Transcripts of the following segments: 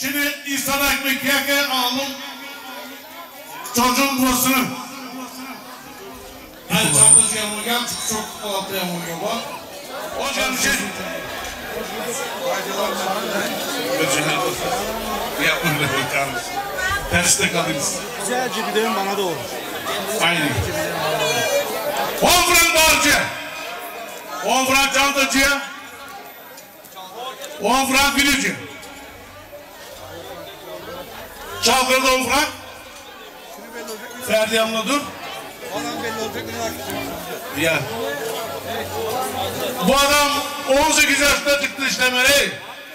Şimdi İsa ekmek yerken alalım. Çocuğun burasını. Hayır çantası yanıma gel. Çok altı yanıma gel bak. Hoş geldin. Yapın da bakalım. Terste kalırız. Güzelce bir dön bana doğru. Aynen. 10 frank bağırcı. 10 frank çantacıya. 10 frank gülücü. Çalgırda 10 frank. Ferdi yanına dur. Olan belli olacak ne Ya. Bu adam 18 yaşında çıktı işlemeli.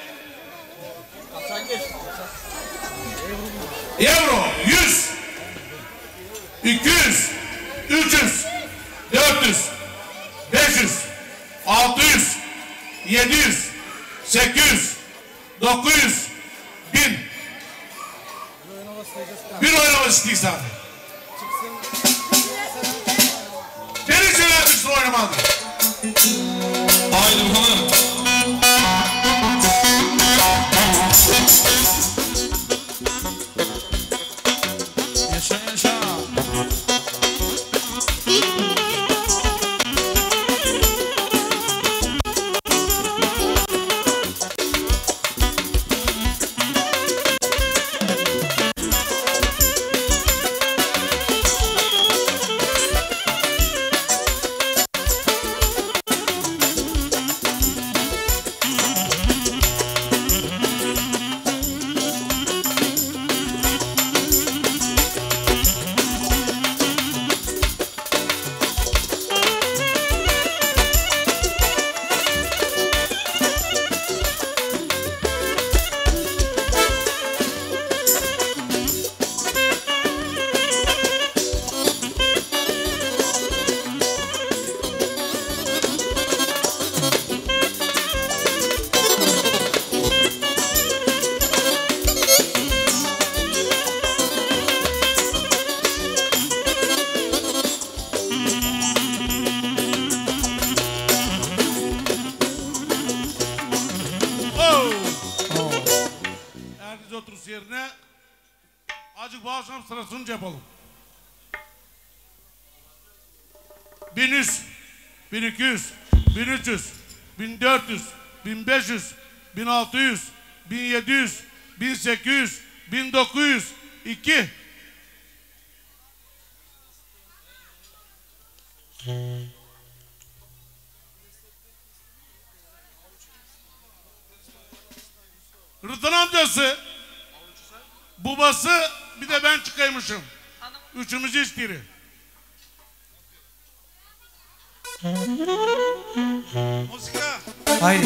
Euro 100 200 300 400 500 600 700 800 900 1000 bir oynamak istiyorsan. Beni sever misin oynamadı? Haydi bakalım. Yaşa yaşa. Yerine acık bağışlam sırasını yapalım. 1100, 1200, 1300, 1400, 1500, 1600, 1700, 1800, 1900, 2. Rıdvan amcası, babası bir de ben çıkaymışım. Üçümüz istiyoruz. Musika. Haydi.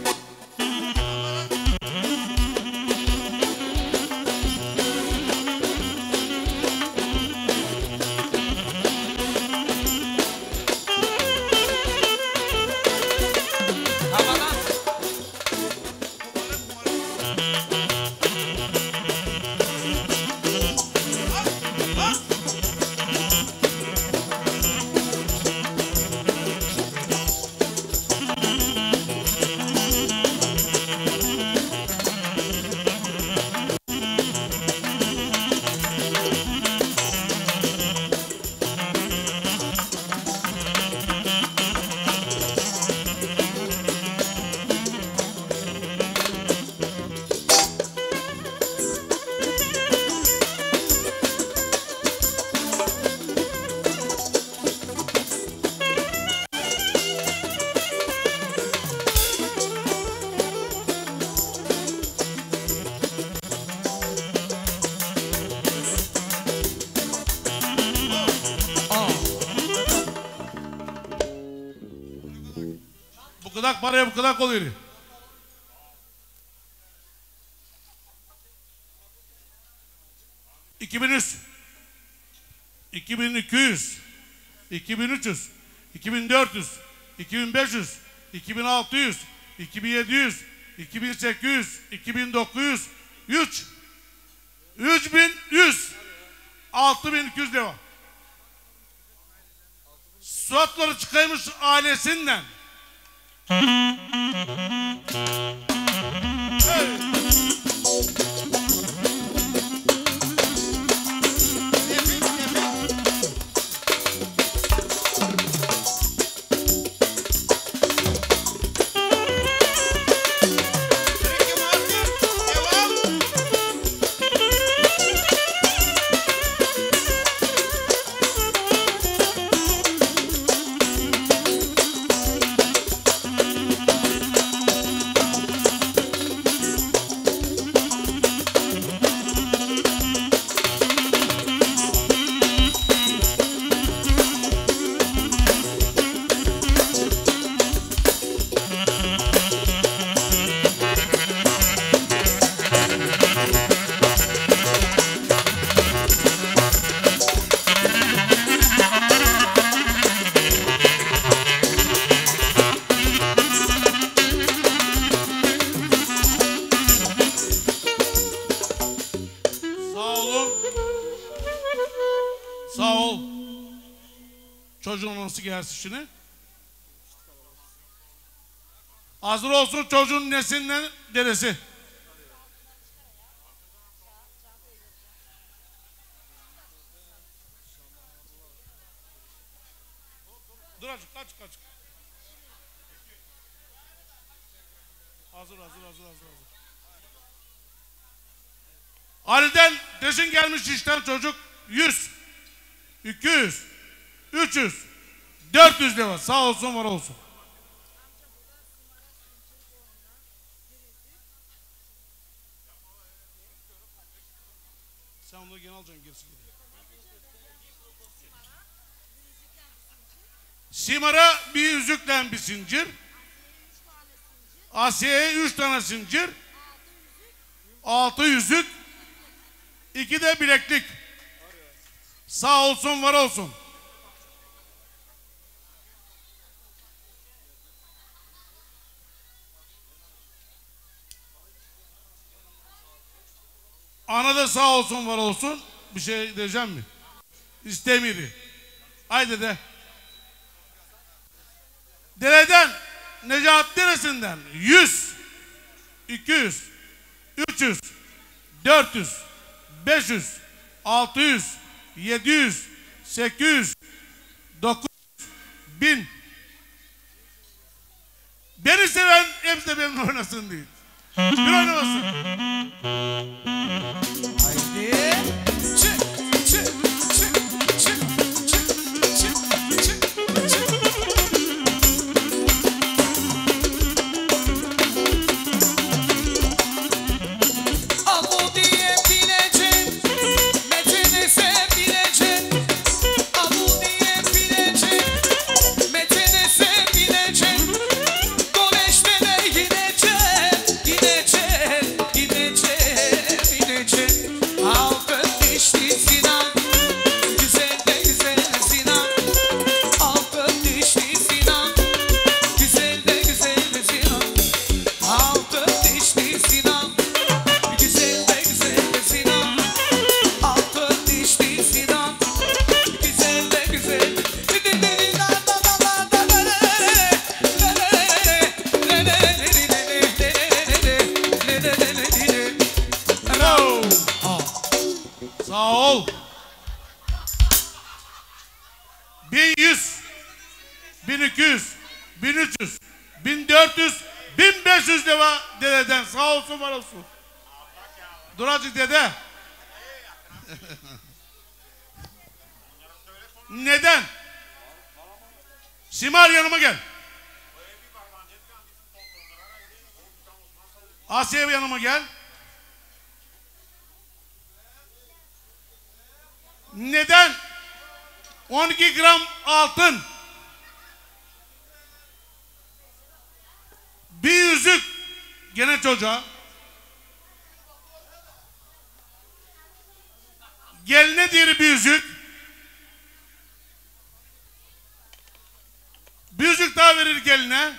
Bu kadar paraya bu kadar oluyor. ...2100... ...2200... ...2300... ...2400... ...2500... ...2600... ...2700... ...2800... ...2900... ...3... ...3100... ...6200 devam. Suatları çıkaymış ailesinden. Hey. Çocuğun nasıl gelsin şimdi? Hazır olsun çocuğun nesinden deresi. Dur azıcık kaç. Hazır. Ali'den desin gelmiş işten çocuk 100, 200, 300, 400 lira. Sağ olsun var olsun. Sen onları gene alacaksın gerisi. Simar'a bir yüzükle bir zincir. Asiye'ye 3 tane zincir. 6 yüzük. 2 de bileklik. Sağ olsun var olsun. Ana da sağ olsun var olsun. Bir şey diyeceğim mi? İstemiri. Haydi de. Dereden Necat deresinden 100, 200, 300, 400, 500, 600, 700, 800, 900, 1000. Beni seven hepsi de benimle oynasın değil. Bir oynamasın. Haydi. Çık. Abu diye bileceksin, metini sevileceksin. Abu diye bileceksin, metini sevileceksin. Doleşmene gideceksin. Altın dişli Sinan, güzel de güzel Sinan. Altın dişli Sinan, güzel de güzel Sinan. Altın dişli Sinan, güzel de güzel Sinan. Altın dişli Sinan, güzel de güzel. Sağ ol. 1100, 1200, 1300, 1400, 1500 lira dededen. Sağ olsun var olsun. Dur azıcık dede. Neden? Simar yanıma gel. Asiye yanıma gel. Neden? 12 gram altın. Bir yüzük gene çocuğa. Geline diğeri bir yüzük. Bir yüzük daha verir geline.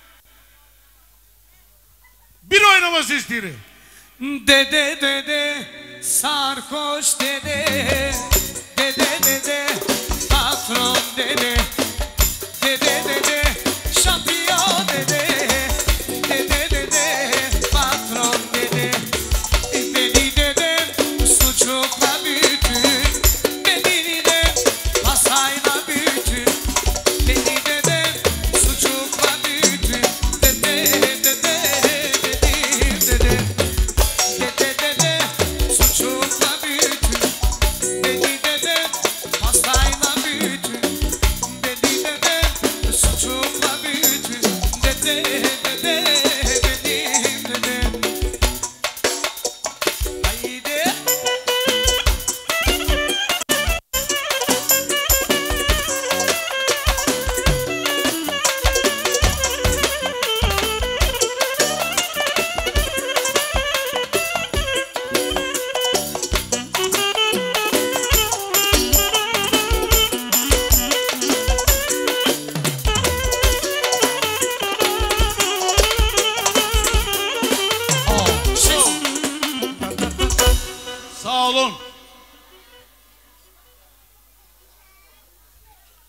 Bir oynaması istiyorum. Dede sarhoş dede patron dede şampiyon dede patron dede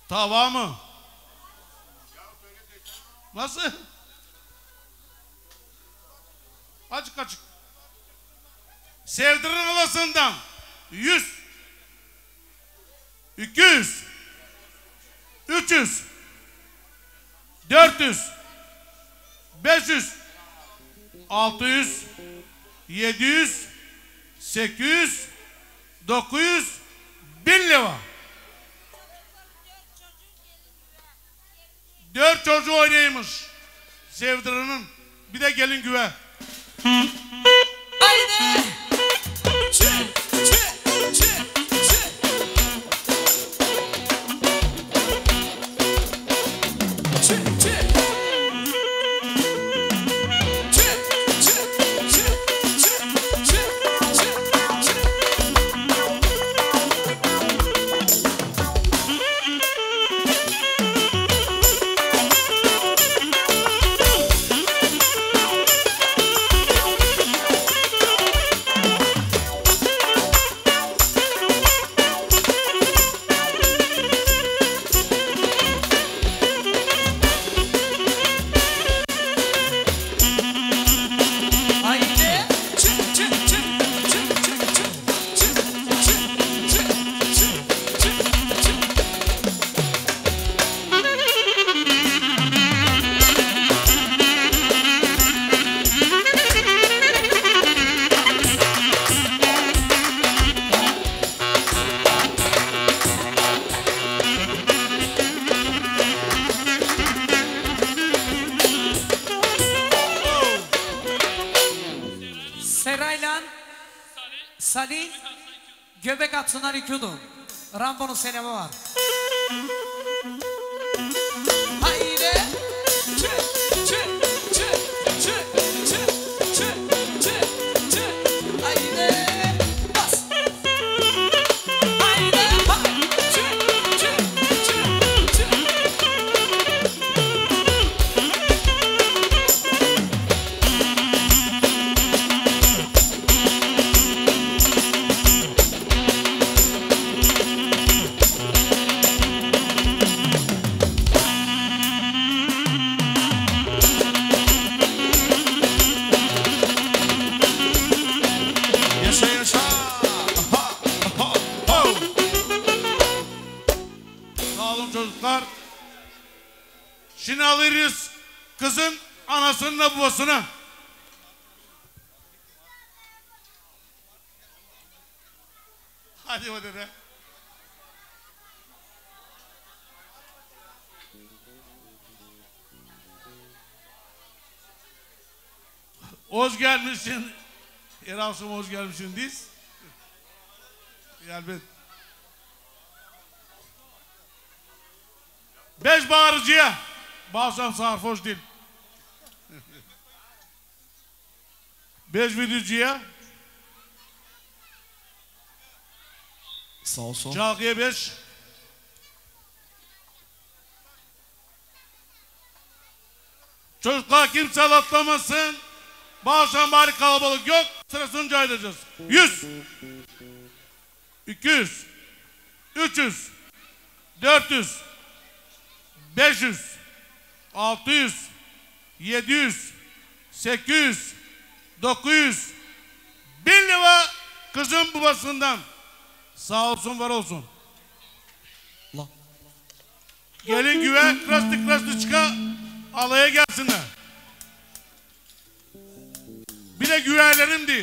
Tava mı? Nasıl? Açık açık. Sevdirin alasından 100, 200, 300, 400, 500, 600, 700, 800, 900, 1000 lira. 4 çocuğu oynaymış. Sevdirin'in. Bir de gelin güve. Haydi. Çık, çık, çık, çık. Çık, çık. Salih göbek atsınlar yıkıyordu. Rambo'nun selamı var. Haydi. Çık, çık, çık, çık, çık, çık, çık, çık. Haydi. Bas. Haydi. Çık, çık, çık, çık. Şimdi alırız kızın anasının babasına. Hadi o dede. Hoş gelmişsin. Erasım hoş gelmişsin diz. Gel ben. 5 bağırıcıya. Bağırsam sarhoş değil. 5 videocuya. Sağ olsun. Çalgıya 5. Çocuklar kimse atlamasın. Bağırsam bari kalabalık yok. Sırasını caydıracağız. 100. 200. 300. 400. 500. 600, 700, 800, 900, 1000 lira kızın babasından. Sağ olsun, var olsun. La. Gelin güven, krastı çıka alaya gelsinler. Bir de güverlerim değil.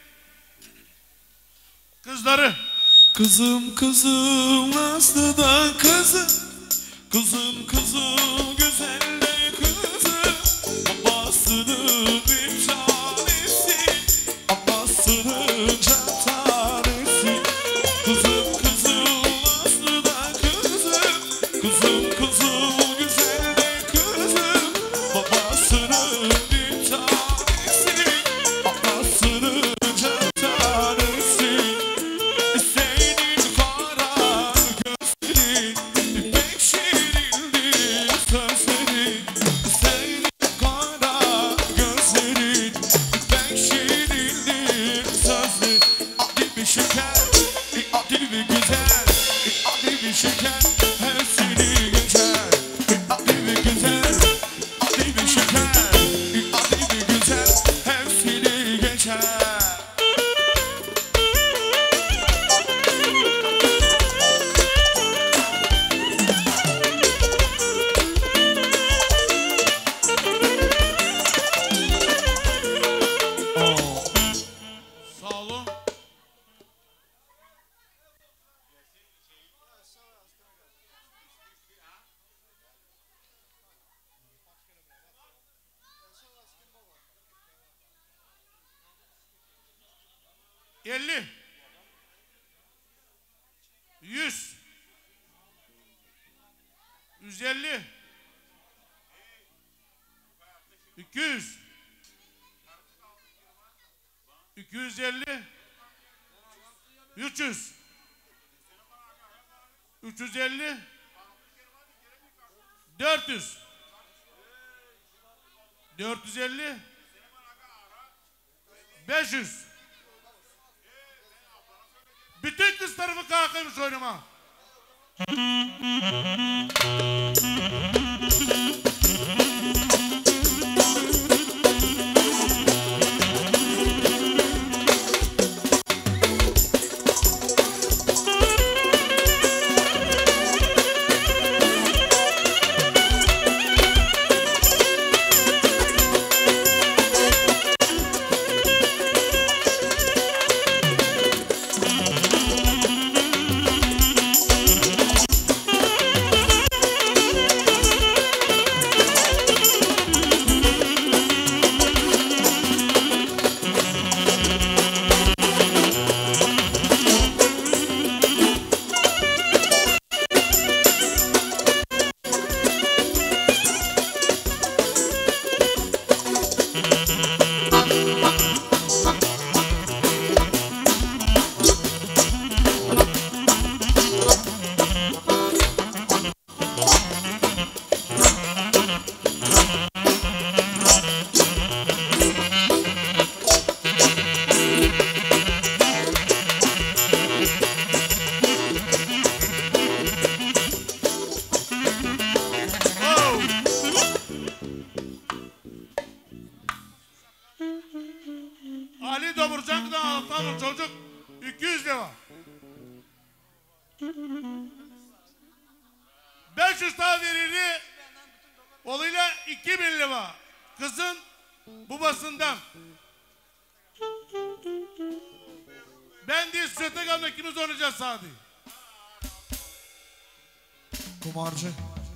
Kızları. Kızım kızım Aslı'dan kızım. Kızım kızım güzel de kızım. Babasının bir tanesi, babasının can tanesi. Kızım kızım Aslı'dan kızım. Kızım kızım güzel de kızım. Babasının bir tanesi, babasının can tanesi. Senin kara gözlerin pek şirindir sözlerin. Senin kara gözlerin 50 100 150 200 250 300 350 400 450 500 bütün kız tarafı kalkıyormuş oynama. Ali Doburcak'tan altan çocuk 200 lira. 500 daha verir. Oluyla 2000 lira. Kızın babasından. Ben değil Süete Gam'da ikimiz oynayacağız Sadi. Kumarcı.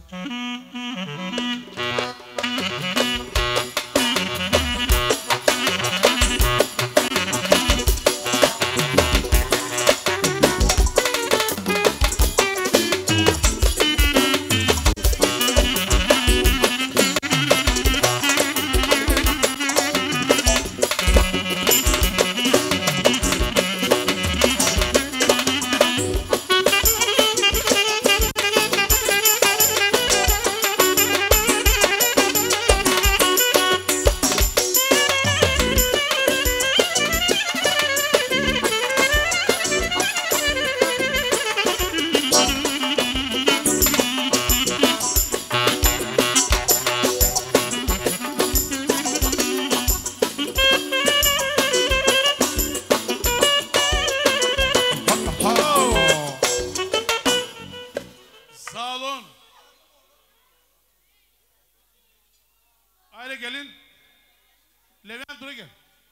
Sağ olun. Aile gelin. Levent buraya gel.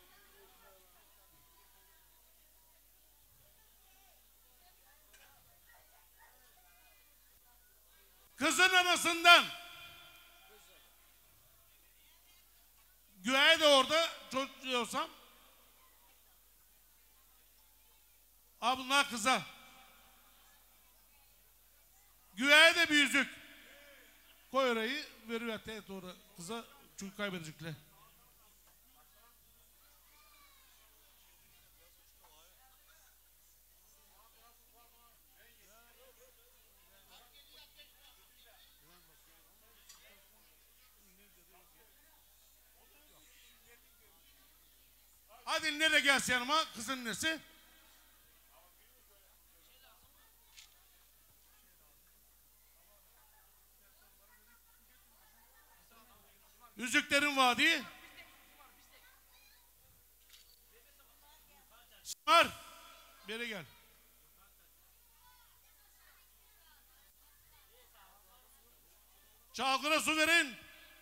Kızın anasından. Güveye de orada çocuğuyorsam. Bunlar kıza. Güveye de bir yüzük. Koy orayı, veriver teğet orada kıza, çünkü kaybedecekler. Hadi nereye gelsin yanıma, kızın nesi? Yüzüklerin Vadi. Smar. Beri gel. Çalgına su verin.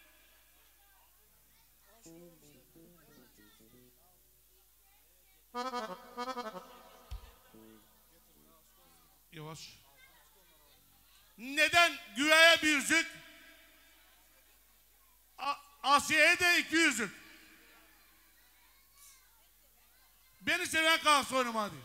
Yavaş. Neden güveye bir yüzük? Asiye'ye de 2 yüzük. Beni seven kalksın oynama hadi.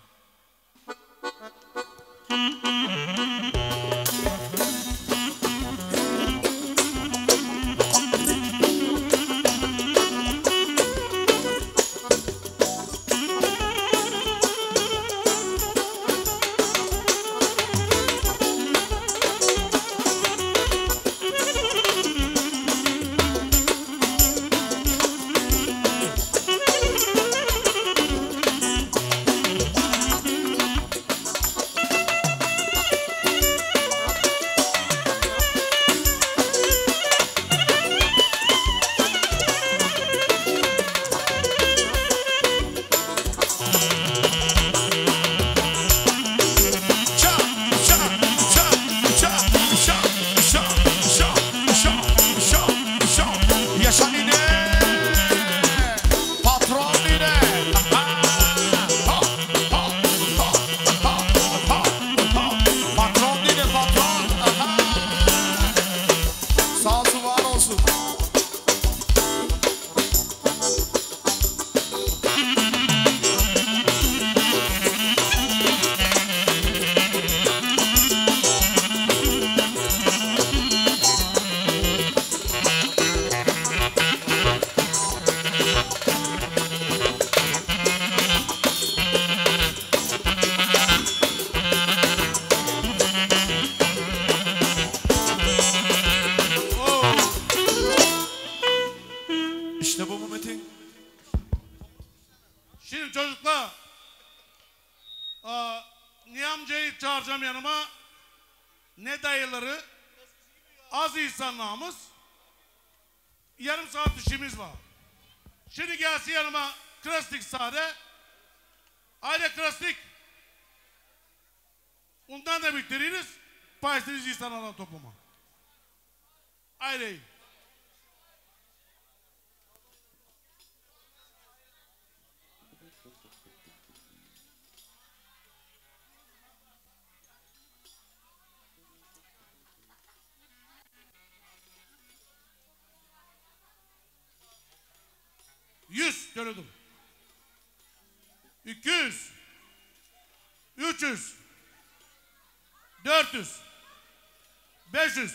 İşte bu mu Metin? Şimdi çocuklar, ne amcayı çağıracağım yanıma, ne dayıları, az insanlığımız, yarım saat işimiz var. Şimdi gelsin yanıma Krastik sade, aile Krastik, ondan da bitiririz, paylaştırırız insanlarla topluma. Aileyi. Söyledim. 200, 300, 400, 500.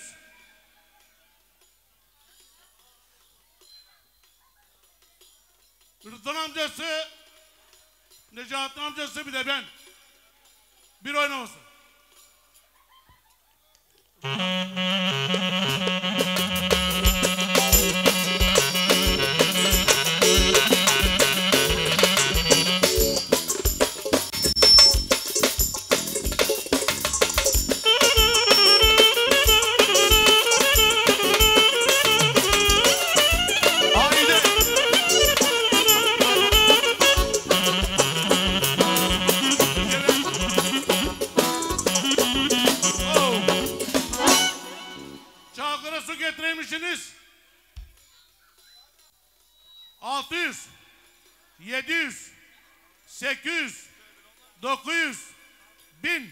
Rıdvan amcası, Necati amcası bir de ben. Bir oynamasın. Çağkır'a su getirmişsiniz. 600, 700, 800, 900, 1000.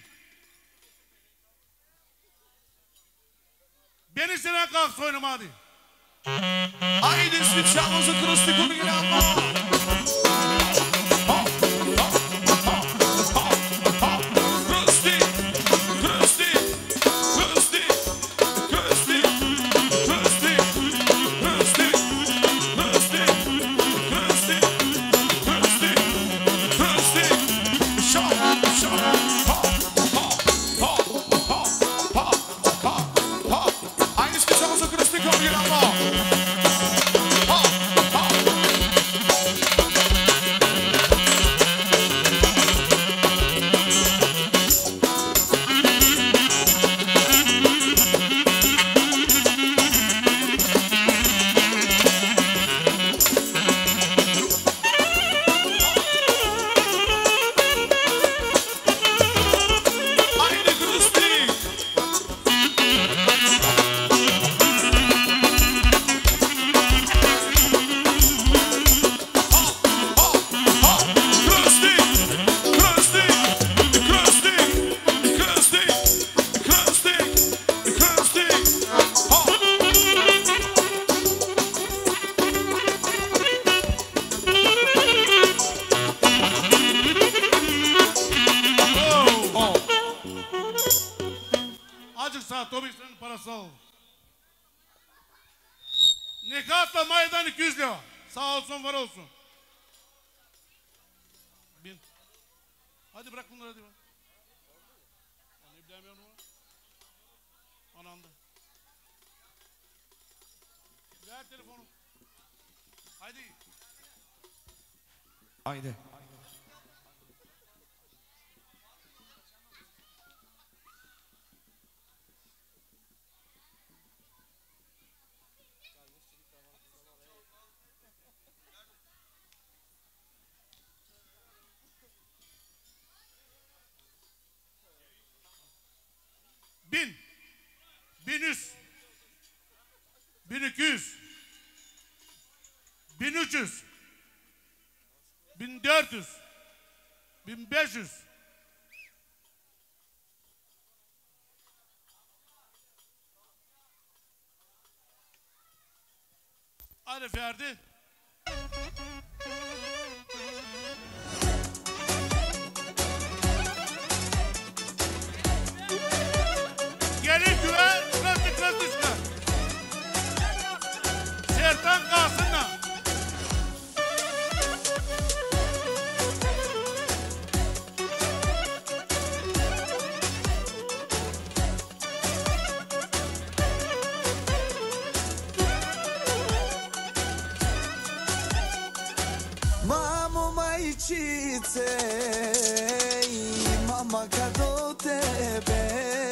Beni seven kalksın oynama hadi. Haydi switch'ımızı kırıstık onu yine ama. Aynı switch'ımızı kırıstık onu yine ama. saat otobüslerin parası aldı. Nikahla maydan 200 lira. Sağ olsun var olsun. Bin. Hadi bırak bunları hadi. Onu bilemiyorum ama. Ananda. Ver telefonu. Haydi. Haydi. Bin. 1100. 1200. 1300. 1400. 1500. Hadi Ferdi. Gelin güve, kırık çıkar. Sertan kalsınlar. Mamo majčice, mama kad od tebe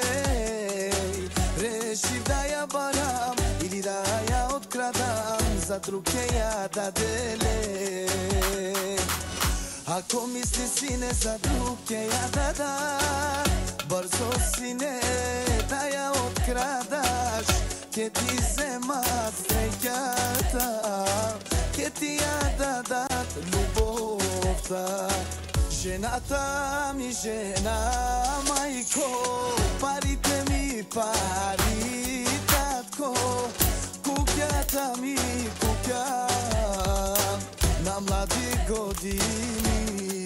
rešim da ja varam ili da ja otkradam za druge ja da delim. Ako misli sine za druge ja da dam, brzo sine da ja otkradaš, ke ti zema srećata, ke ti ja da dat ljubovta. Ženata mi žena, majko, parite mi pari, tatko, kukjata mi kukja, na mladi godini.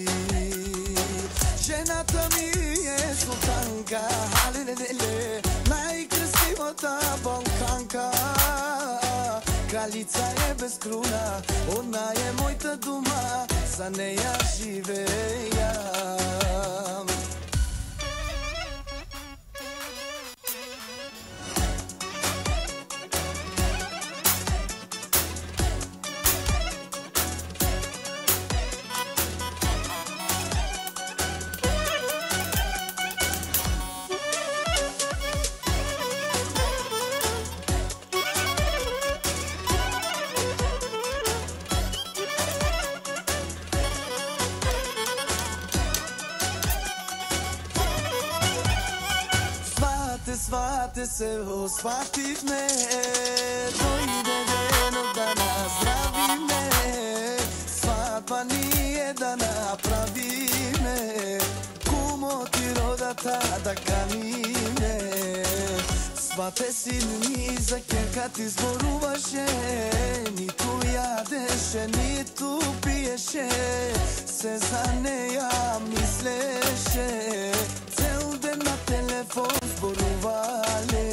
Ženata mi je sultanka, halilele, najkrasivota Balkanka. Kraljica je bez kruna, ona je mojta duma, za neja živejam. Svate se, shvatit me, dojde deno da nazdravi me. Svadba nije da napravi me, kumo ti rodata da kani me. Svate sin mi za kerka ti zboruvaše, ni tu jadeše, ni tu piješe, se za neja misleše. Cel den na telefon zboruvale,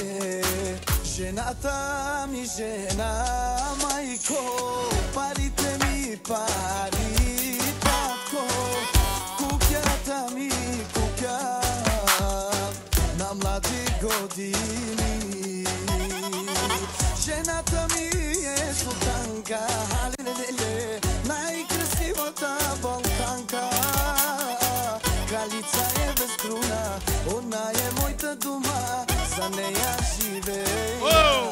ženata mi žena, majko, parite mi pari, tatko, kukjata mi kukja, na mladi godini. Ženata mi je sultanka, halilele, najkrasivota Balkanka. Kraljica je bez kruna, ona je mojta duma, za neja živejam.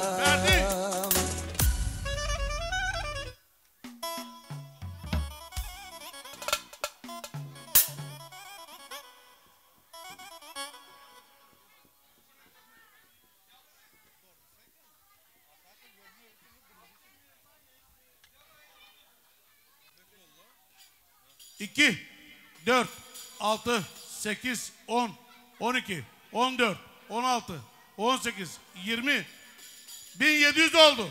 İki, 4, 6, 8, 10, 12, 14, 16, 18, 20, 1700 oldu.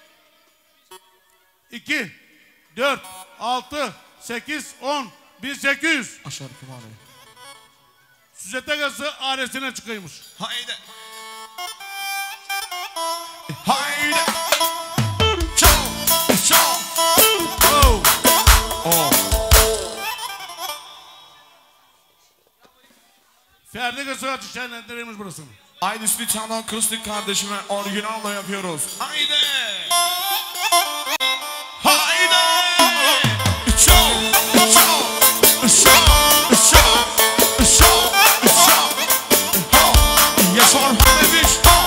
2, 4, 6, 8, 10, 1800. Aşağı kumarı. Süzete gazı ailesine çıkıyormuş. Haydi. Saygı sıhhatı şenlendirilmiş burası. Haydi Sviçano Krustik kardeşime orijinalla yapıyoruz. Haydi. Haydi. Yaşar Hanemiş.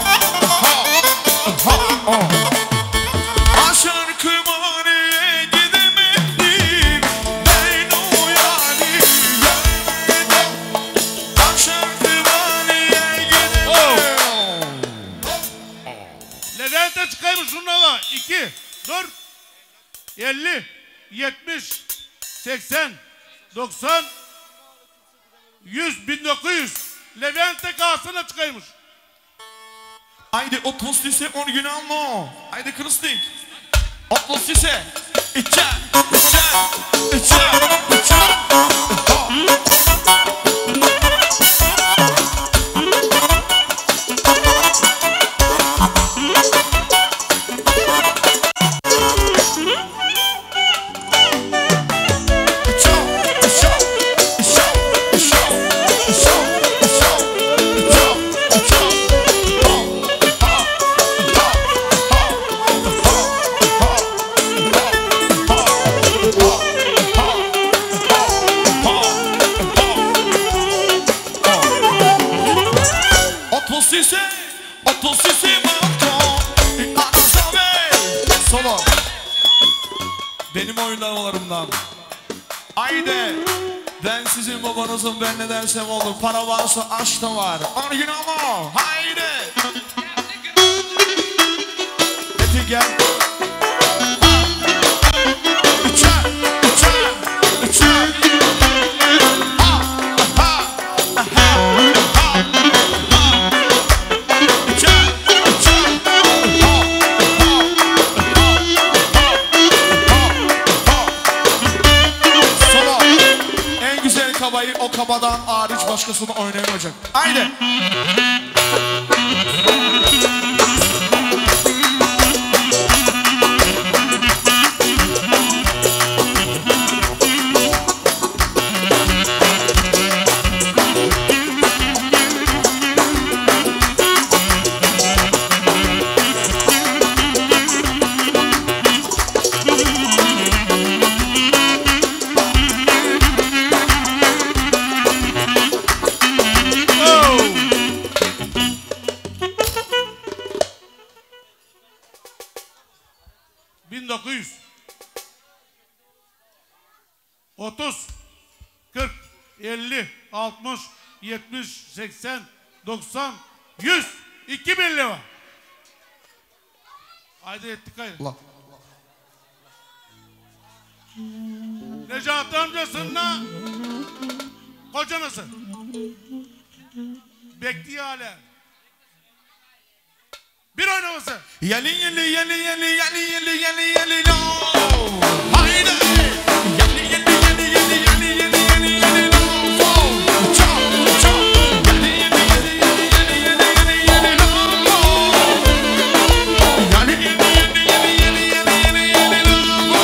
Aşağı kımarıya gidemedim. Ben o yani görmedim. Aşağı kımarıya gidemedim. Levent'e çıkaymış şunlarla. 2, 4, 50, 70, 80, 90, 100, 1900. Levent'e kalsına çıkaymış. Haydi 30'lise orijinal mı? Haydi Krustik. 30'lise. İçe. Solo. Benim oyunlarımdan. Haydi. Ben sizin babanızım, ben ne dersem olur. Para varsa aşk da var. Orijinal mı? Haydi. Hadi gel. O kabadan hariç başkasını oynayamayacak. Haydi. ...30, 40, 50, 60, 70, 80, 90, 100, 2000 lira. Haydi ettik hayır. Necati amcasınla kocanası. Bekliyor hala. Bir oynaması. Yali yali yali yali yali yali yali yali no. Haydi. Yali yali yali yali yali yali yali yali no. Çal çal. Yali yali yali yali yali yali yali yali no. Yali yali yali yali yali yali yali yali no.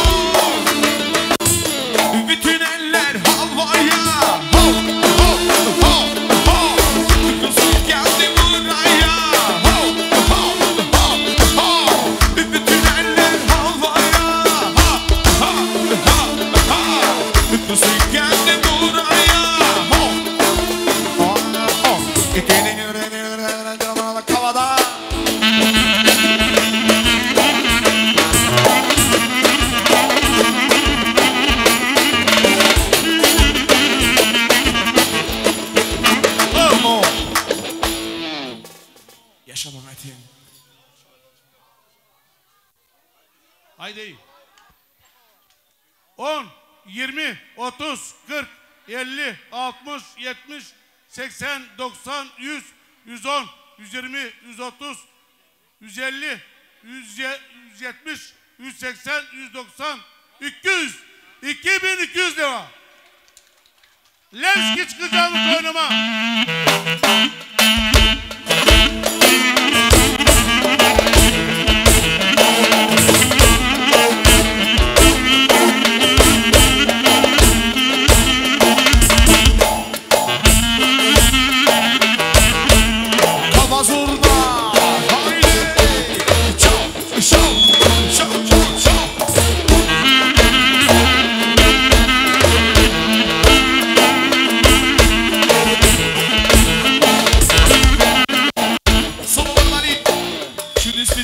Bütün eller havaya. Ho ho ho ho. Kızım geldi buraya. Ho ho ho ho. Bütün eller havaya. Ha ha ha ha. Kızım geldi buraya. Ho ho ho. İkinin yüreğine canına kavada. Yaşa Mehmet'im. Haydi. 10, 20, 30, 40, 50, 60, 70, 80, 90, 100, 110, 120, 130, 150, 170, 180, 190, 200, 2200 lira. Levski çıkacağımız oynama.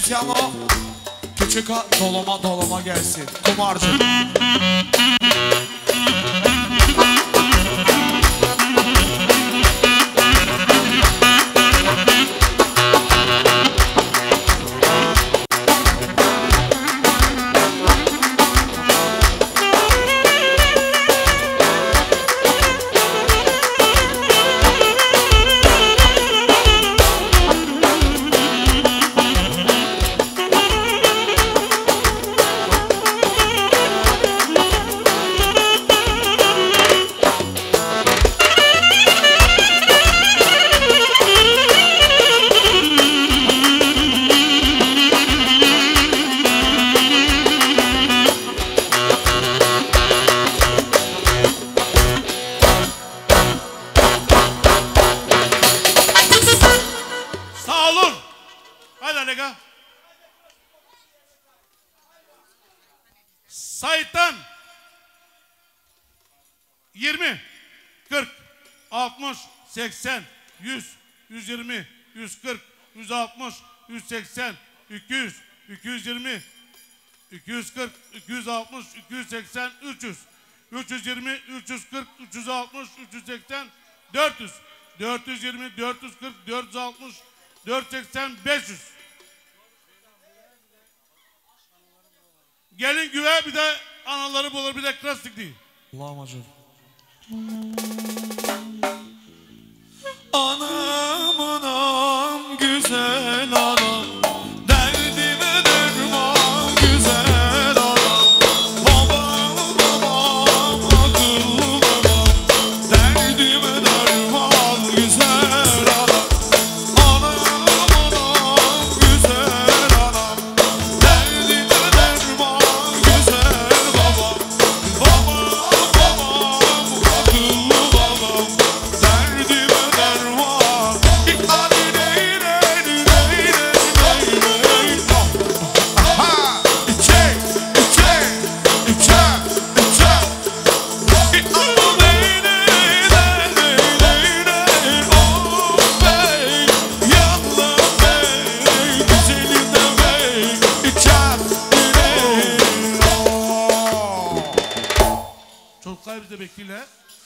spesiyal o. Küçük ha dolama dolama gelsin. Kumarcı. Sağ olun. Hadi Alega. Sait'ten 20, 40, 60, 80, 100, 120, 140, 160, 180, 200, 220, 240, 260, 280, 300, 320, 340, 360, 380, 400, 420, 440, 460, 480, 500. Gelin güve bir de anaları bulur bir de klasik değil. Allah'ım acır. Anam anam güzel anam, derdime derman güzel anam. Babam babam akıllı babam, derdime derman güzel anam. Anam anam güzel anam, derdime derman güzel babam. Babam babam akıllı babam, derdime derman. İkbali ney ney ney ney ney. Aha! İçe, içe, içe, içe. İkbali ney ney ney ney ney. Oh bey, yallah bey, güzelim de bey. İçer ney. Oh. Çocuklar bize bekliyorlar.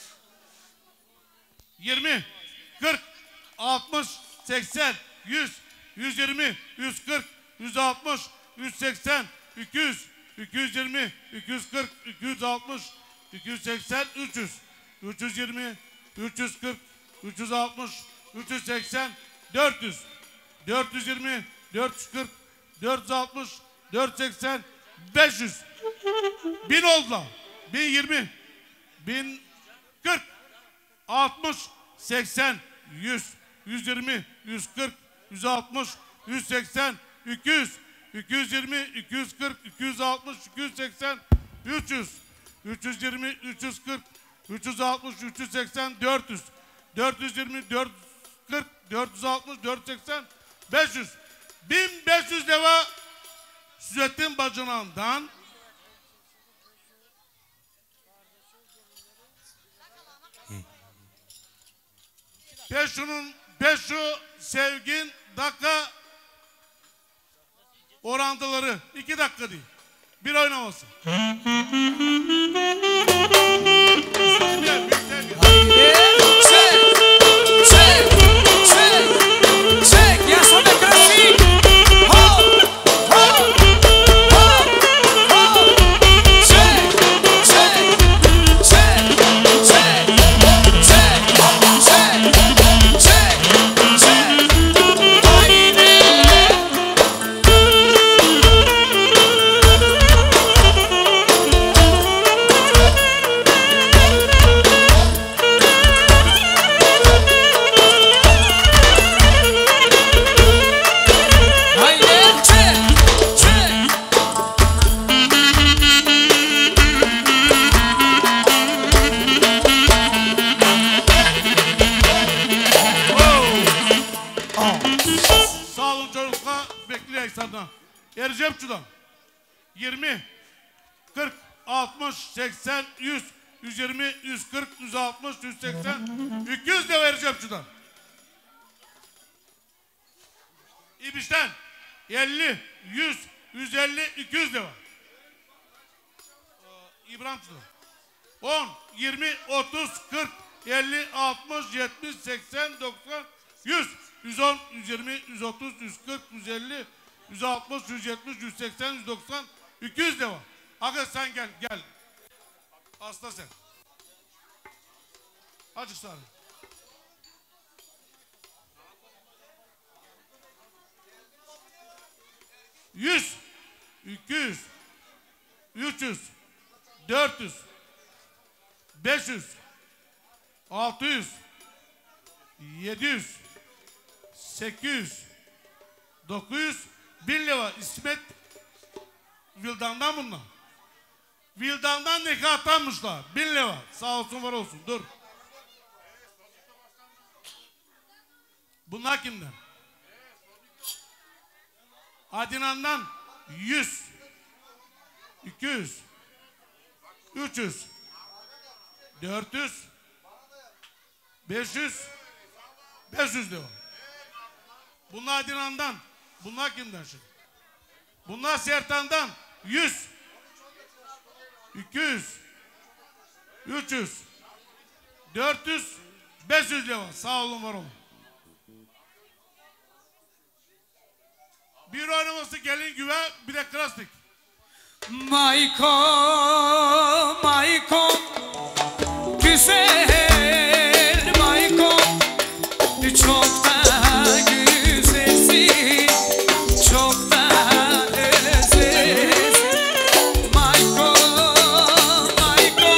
20, 40, 60, 80, 100, 120, 140, 160, 180, 200, 220, 240, 260, 280, 300, 320, 340, 360, 380, 400, 420, 440, 460, 480, 500. 1000 oldular. 1020, 1040, 60, 80, 100, 120, 140, 160, 180, 200, 220, 240, 260, 280, 300, 320, 340, 360, 380, 400, 420, 440, 460, 480, 500. 1500 lira Süzettin Bacınağı'ndan Peşu Sevgin dakika orantıları 2 dakika değil. Bir oynaması. Ya son de klasik. Ho, ho, ho, ho. Çek, çek, çek, çek, çek, çek, çek. Haydi. Haydi, çek, çek. Sağ olun çocuklar. Bekliyor senden. Ercepçu'dan 20, 40, 60, 80, 100, 120, 140, 160, 180, 200 de Ercepçu'dan. İbiş'ten 50, 100, 150, 200 de var. İbrahim tutu. 10, 20, 30, 40, 50, 60, 70, 80, 90, 100, 110, 120, 130, 140, 150, 160, 170, 180, 190, 200 de var. Aga sen gel, gel. Hasta sen. Açık sarı. Yüz, 200, 300, 400, 500, 600, 700, 800, 900, 1000 lira. İsmet Vildan'dan bunlar. Vildan'dan nikahtanmışlar. 1000 lira. Sağ olsun var olsun. Dur. Bunlar kimden? Adinan'dan 100, 200, 300, 400, 500, 500 diyor. Bunlar Adinan'dan. Bunlar kimden şimdi? Bunlar Sertan'dan 100, 200, 300, 400, 500 lira. Sağ olun var olun. Bir oynaması gelin güve, bir de klasik. Mayko, Mayko, güzel Mayko, çok da güzelsin, çok da özelsin. Mayko, Mayko,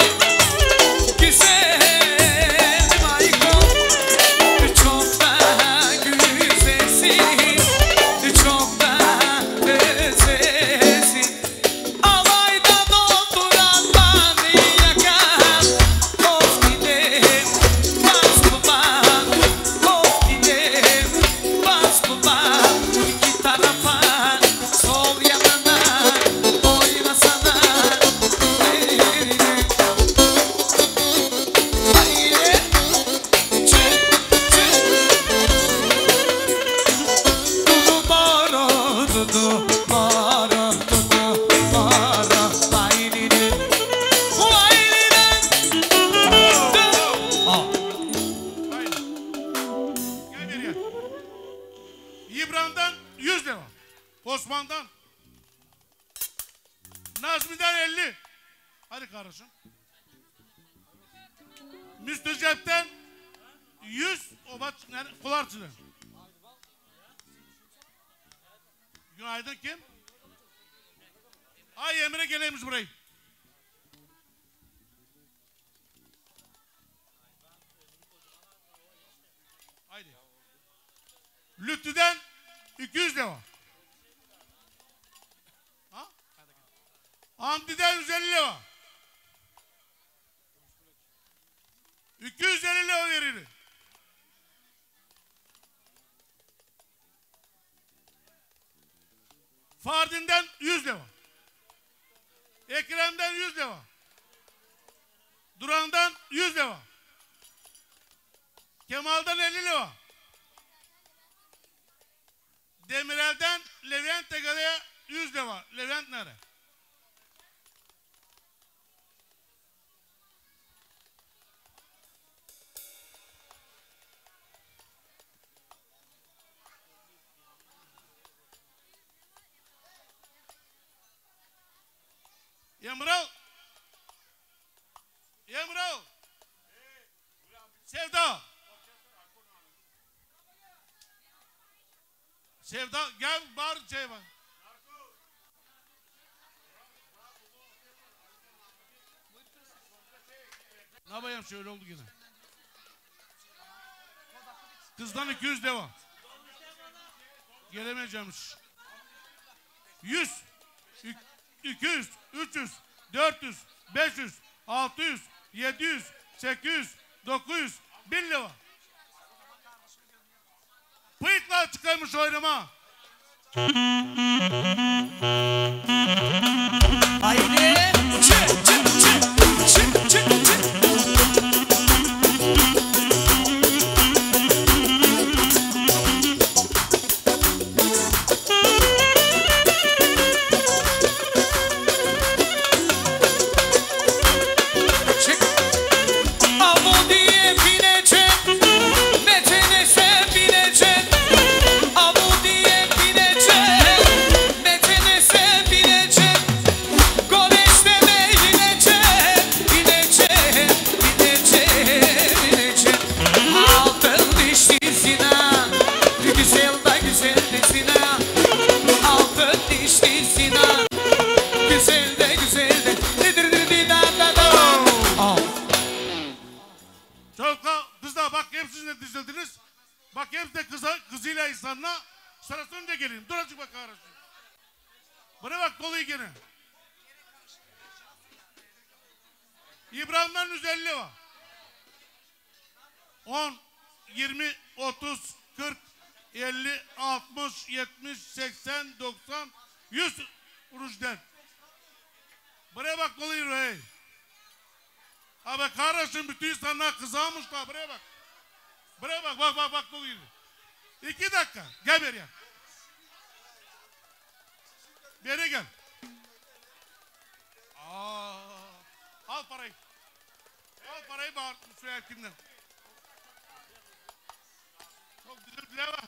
güzel Mayko, çok da güzelsin, çok da özelsin. Alayda dolduran beni yakan, of gidelim, bas babam, of gidelim, bas babam. İki tarafa, sol yanına, oynasana. Haydi, haydi, çık, çık. Dudu moro, dudu moro, dudu moro. Vaynini, vaynini. Haydi. Gel geriye. İbrahim'den 100 lira. Osman'dan. Nazmi'den 50. Hadi kardeşim. Müstecap'ten 100. Kularçı'dan. Günaydın kim? Ay Emre geleymiş burayı. Haydi. Lütfü'den 200 lira. Ha? Hamdi'den 150 lira. 250 lira verir. Fardin'den 100 lira. Ekrem'den 100 lira. Duran'dan 100 lira. Kemal'dan 50 lira. Demirel'den Levent Tegala'ya 100 lira. Levent nere? Yemral. Yemral. Sevda. Sevda gel bağır şey bak. Ne yapayım şöyle oldu yine. Kızdan 200 devam. Gelemeyeceğimmiş. 100, 200, 300, 400, 500, 600, 700, 800, 900, 1000 lira. Bıyıklar çıkaymış oynama. Haydi, çık, çık, çık, çık, çık, çık. Kahrasınca geleyim. Dur azıcık bak kahrasın. Bana bak kolayı gene. İbrahim'den 150 var. 10, 20, 30, 40, 50, 60, 70, 80, 90, 100 Rujden. Buraya bak kolayı hey. Abi kardeşim bütün insanlar kızarmış da buraya bak. Buraya bak bak kolayı. 2 dakika gel buraya. Beri gel. Al parayı. Al parayı bağır Müslü Erkin'den. Çok güzel bile var.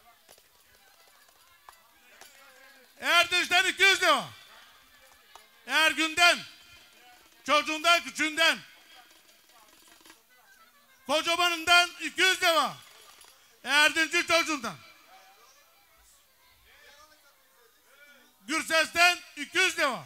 Erdinç'ten 200 lira. Ergün'den, çocuğundan, küçüğünden, kocamanından 200 lira. Erdinç'in çocuğundan. Gürses'ten 200 lira.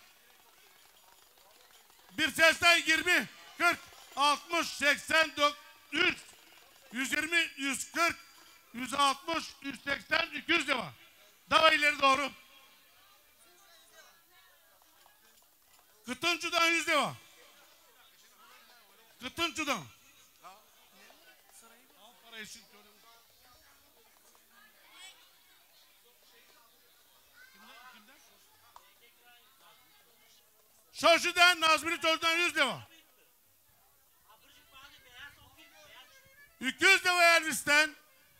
Bir sesten 20, 40, 60, 80, 100, 120, 140, 160, 180, 200 lira. Daha ileri doğru. Kıtınçu'dan 100 lira. Kıtınçu'dan. Al parayı şimdi. Kimden? Şoşu'dan Nazmi'nin çocuğundan 100 lira. 200 lira Elvis'ten.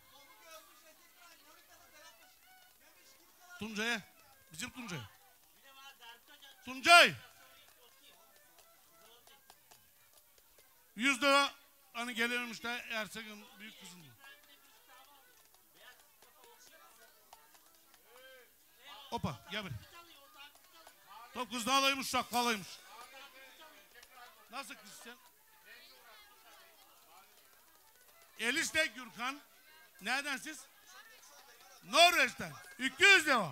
Tuncay'a. Bizim Tuncay. Tuncay. 100 lira hani gelirmiş de Ersek'in büyük kızın. Hoppa gel buraya. Top kız da alaymış şakkalıymış. Nasıl kız sen? Elis de Gürkan. Nereden siz? Norveç'ten. 200 lira.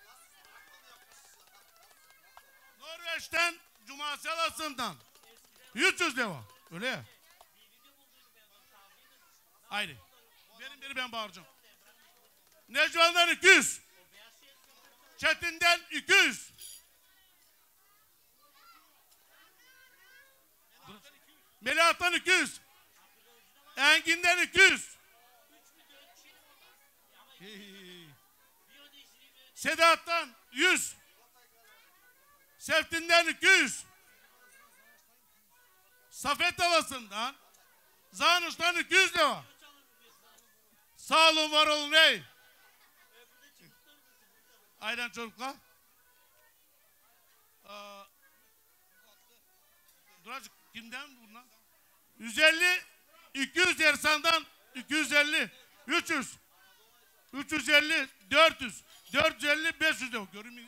Norveç'ten Cuma Selası'ndan. 300 lira. Öyle ya. Haydi. Benim ben bağıracağım. Necval'dan 200. Çetin'den 200. Melahat'tan 200. Engin'den 200. Sedat'tan 100. Seftin'den 200. Safet Havası'ndan Zanuş'tan 200 lira. Sağ olun var olun ey. Aynen çocuklar. Duracık kimden bundan? 150, 200 Ersan'dan 250, 300, 350, 400, 450, 500 de görün.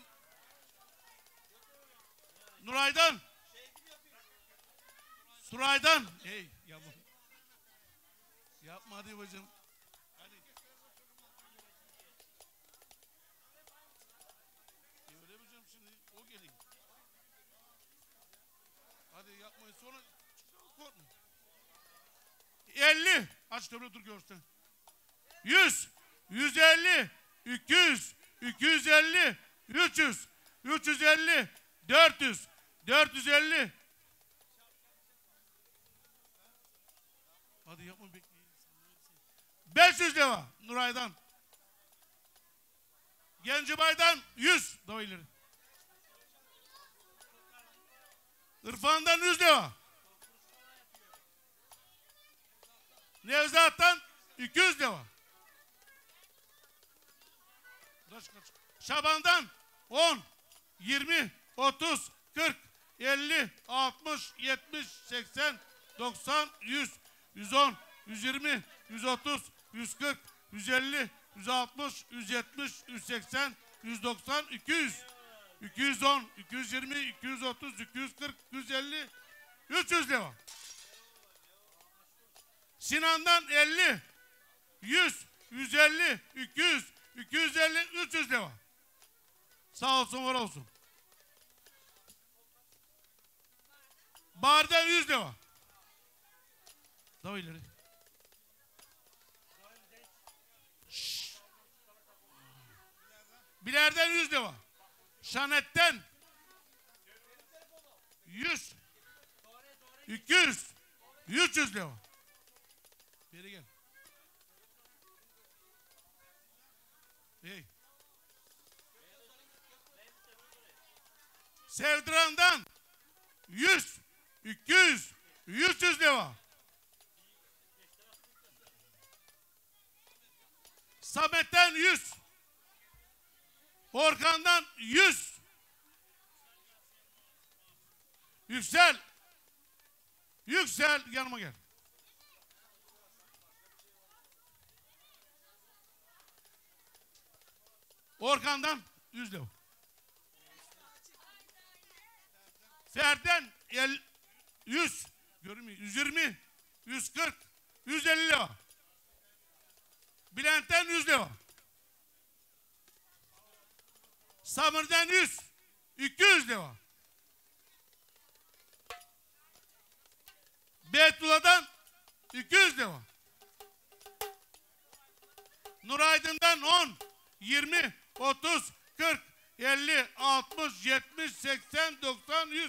Nuray'dan, Suray'dan, hey yapma. Yapma hadi bacım. Hadi. Öyle bacım şimdi o geleyim. Hadi yapmayın sonra korkma. 50. Aç tabi dur görsen. 100. 150. 200. 250. 300. 350. 400. 450. Hadi yapma bekleyin. 500 lira Nuray'dan. Gencebay'dan 100. Daha ileri. İrfan'dan 100 lira. Nevzat'tan 200 lira. Şaban'dan 10, 20, 30, 40, 50, 60, 70, 80, 90, 100, 110, 120, 130, 140, 150, 160, 170, 180, 190, 200, 210, 220, 230, 240, 250, 300 lira. Sinan'dan 50, 100, 150, 200, 250, 300 lira. Sağ olsun var olsun. Bardan 100 lira. Daha ileri. Bilerden 100 lira. Şanetten 100. 200. 300 lira. Beri gel. Hey. Sevdiran'dan 100, 200, 300 lira. Samet'ten 100. Orkan'dan 100. Yüksel. Yüksel yanıma gel. Orkan'dan 100 lira. Ferden 100. Görünmüyor. 120, 140, 150 lira. Bülent'ten 100 lira. Samır'dan 100, 200 lira. Beytullah'dan 200 lira. Nuraydın'dan 10, 20, 30, 40, 50, 60, 70, 80, 90, 100.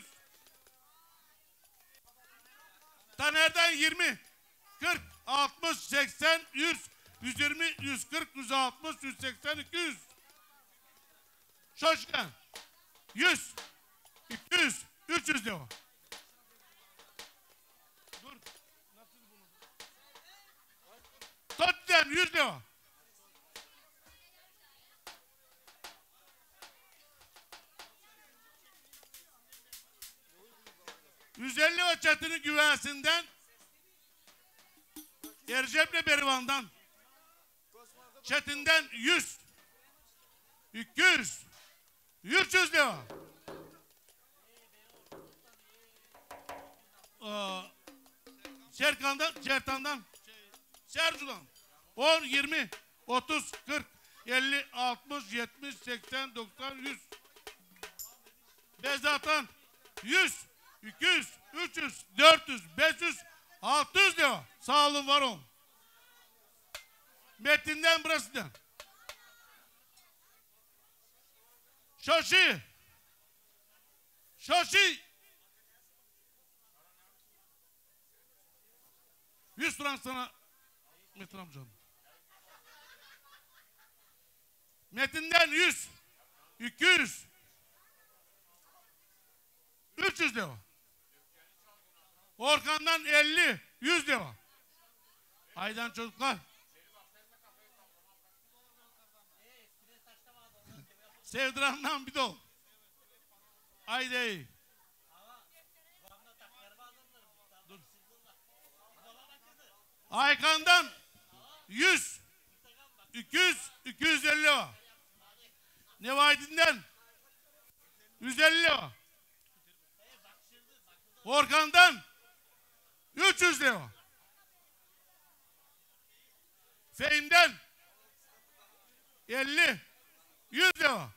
Taner'den 20, 40, 60, 80, 100, 120, 140, 160, 180, 200. Şoşkan 100, 200, 300 lira. Dur. Nasıl bunu? Totten 100 lira. ...150 ve çatının güvensinden... ...Ercep'le Berivan'dan... ...çetinden 100... ...200... ...300 lira... Sertan'dan... Sercu'dan... ...10, 20, 30, 40... ...50, 60, 70, 80, 90, 100... ...Bezat'tan... ...100... 200, 300, 400, 500, 600 lira. Sağ olun, var olun. Metin'den burasından. Şoşi. Şoşi. 100 frank sana Metin amcam. Metin'den 100, 200, 300 lira. Orkan'dan 50, 100 lira. Haydan çocuklar. Sevdiran'dan bir dol. Haydi. Dur. Aykan'dan 100, 200, 250 lira. Nevaydin'den 150 lira. Orkan'dan 300 lira. Fehim'den 50, 100 lira.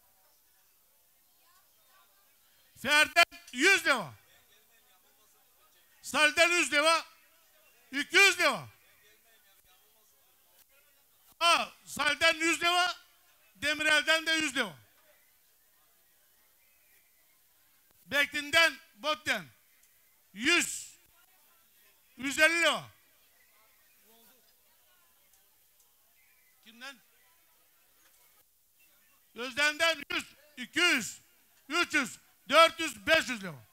Fer'den 100 lira. Sal'den 100 lira. 200 lira. Sal'den 100 lira. Demirel'den de 100 lira. Bektin'den, Bot'ten 100, 150 lira. Kimden? Gözden'den 100, 200, 300, 400, 500 lira.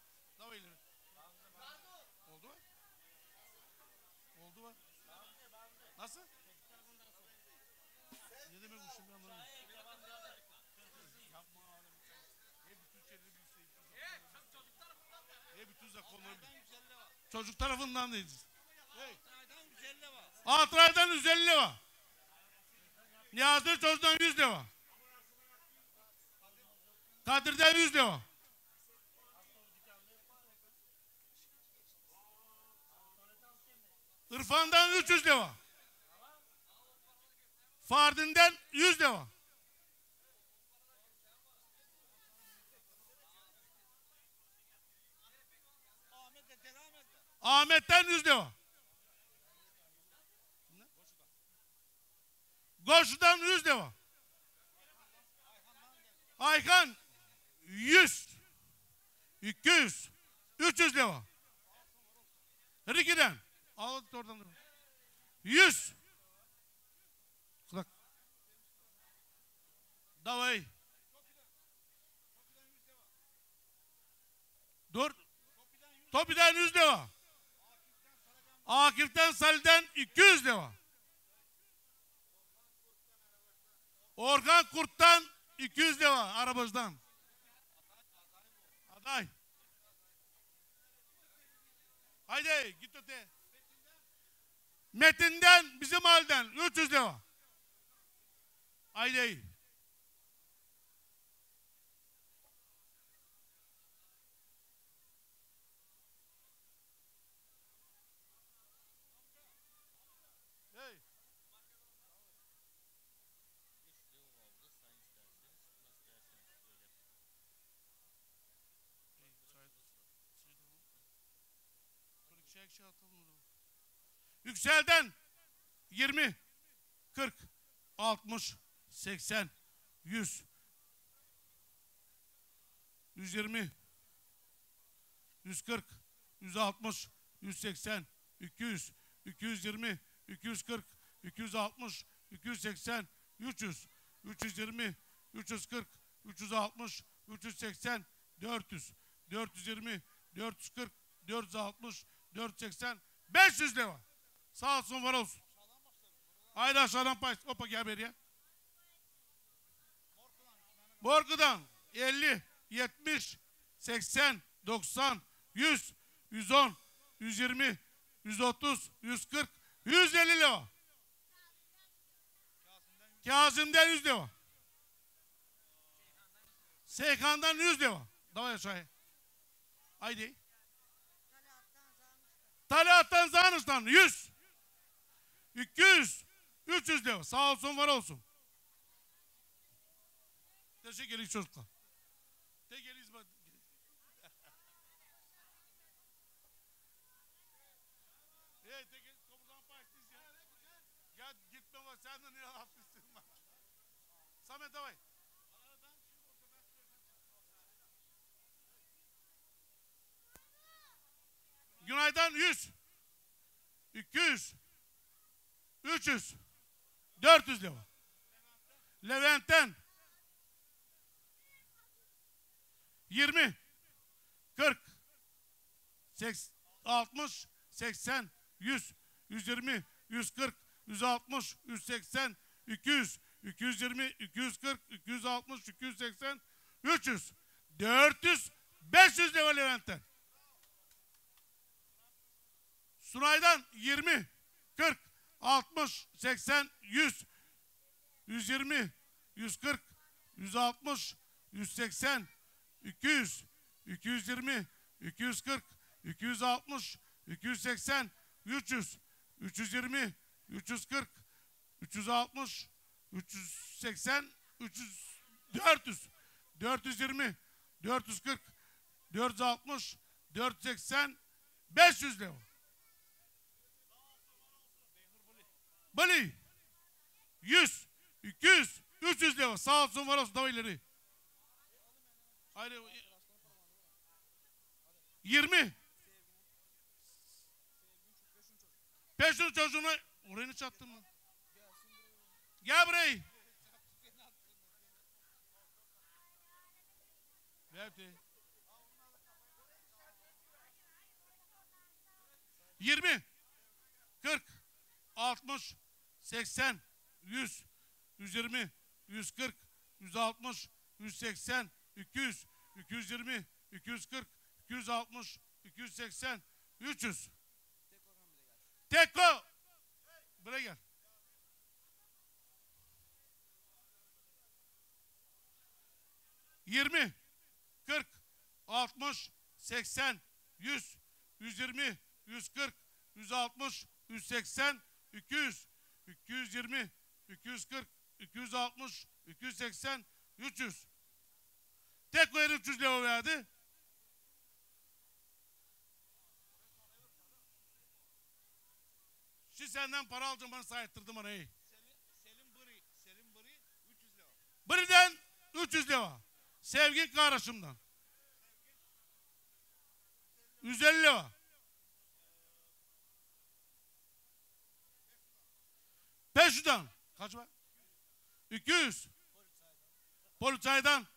Oldu mu? Oldu mu? Nasıl? Ne demek bu şimdi anlamadım. Çocuk tarafından değiliz. Altıray'dan 150 lira. Niyazi çocuktan 100 lira. Kadir'den 100 lira. İrfan'dan 300 lira. Fardin'den 100 lira. Ahmet'ten 100 lira. Goşu'dan 100 lira. Ayhan 100, 200, 300 lira. Ricky'den. Al oradan. 100. Kulak. Davay. Dur. Topi'den 100 lira. Akif'ten Salih'den 200 lira. Orhan Kurt'tan 200 lira arabamızdan. Aday. Haydi git öte. Metin'den bizim halden 300 lira. Haydi. Hey. Yüksel'den 20, 40, 60, 80, 100, 120, 140, 160, 180, 200, 220, 240, 260, 280, 300, 320, 340, 360, 380, 400, 420, 440, 460, 480, 500 lira. Sağ olsun var olsun. Haydi aşağıdan pay. Hoppa gel beriye. Borku'dan 50, 70, 80, 90, 100, 110, 120, 130, 140, 150 lira. Kazım'dan 100 lira. Seyhan'dan 100 lira. Daha aşağıya. Haydi. Talat'tan Zanış'tan 100, 200, 300 lira. Sağ olsun var olsun. Teşekkür ederim çocuklar. Teşekkür ederim. Hey, kapıdan başlıyız ya. Ya gitme var, sen de niye haklısın? Samet davay. Günay'dan 100, 200, 300, 400 lira. Levent'ten 20, 40, 60, 80, 100, 120, 140, 160, 180, 200, 220, 240, 260, 280, 300, 400, 500 lira Levent'ten. Sunay'dan 20, 40, 60, 80, 100, 120, 140, 160, 180, 200, 220, 240, 260, 280, 300, 320, 340, 360, 380, 300, 400, 420, 440, 460, 480, 500 lira. Bali 100, 200, 300 lira. Sağ olsun var olsun. Daha ileri. Haydi. 20. Peşin çocuğuna orayı çattın mı? Gel buraya. Verdi. 20, 40, 60, 80, 100, 120, 140, 160, 180, 200, 220, 240, 260, 280, 300. Teko. Buraya gel. ...20, 40, 60, 80, 100, 120, 140, 160, 180, 200, 220, 240, 260, 280, 300. Tek verir 300 lira verdi. Şimdi senden para alacağım, bana sayıttırdım orayı. Selim Bırı 300 lira. Birden 300 lira. Sevgi karışımdan. 150 var. Peşudan. Kaç var? 200. Polisaydan.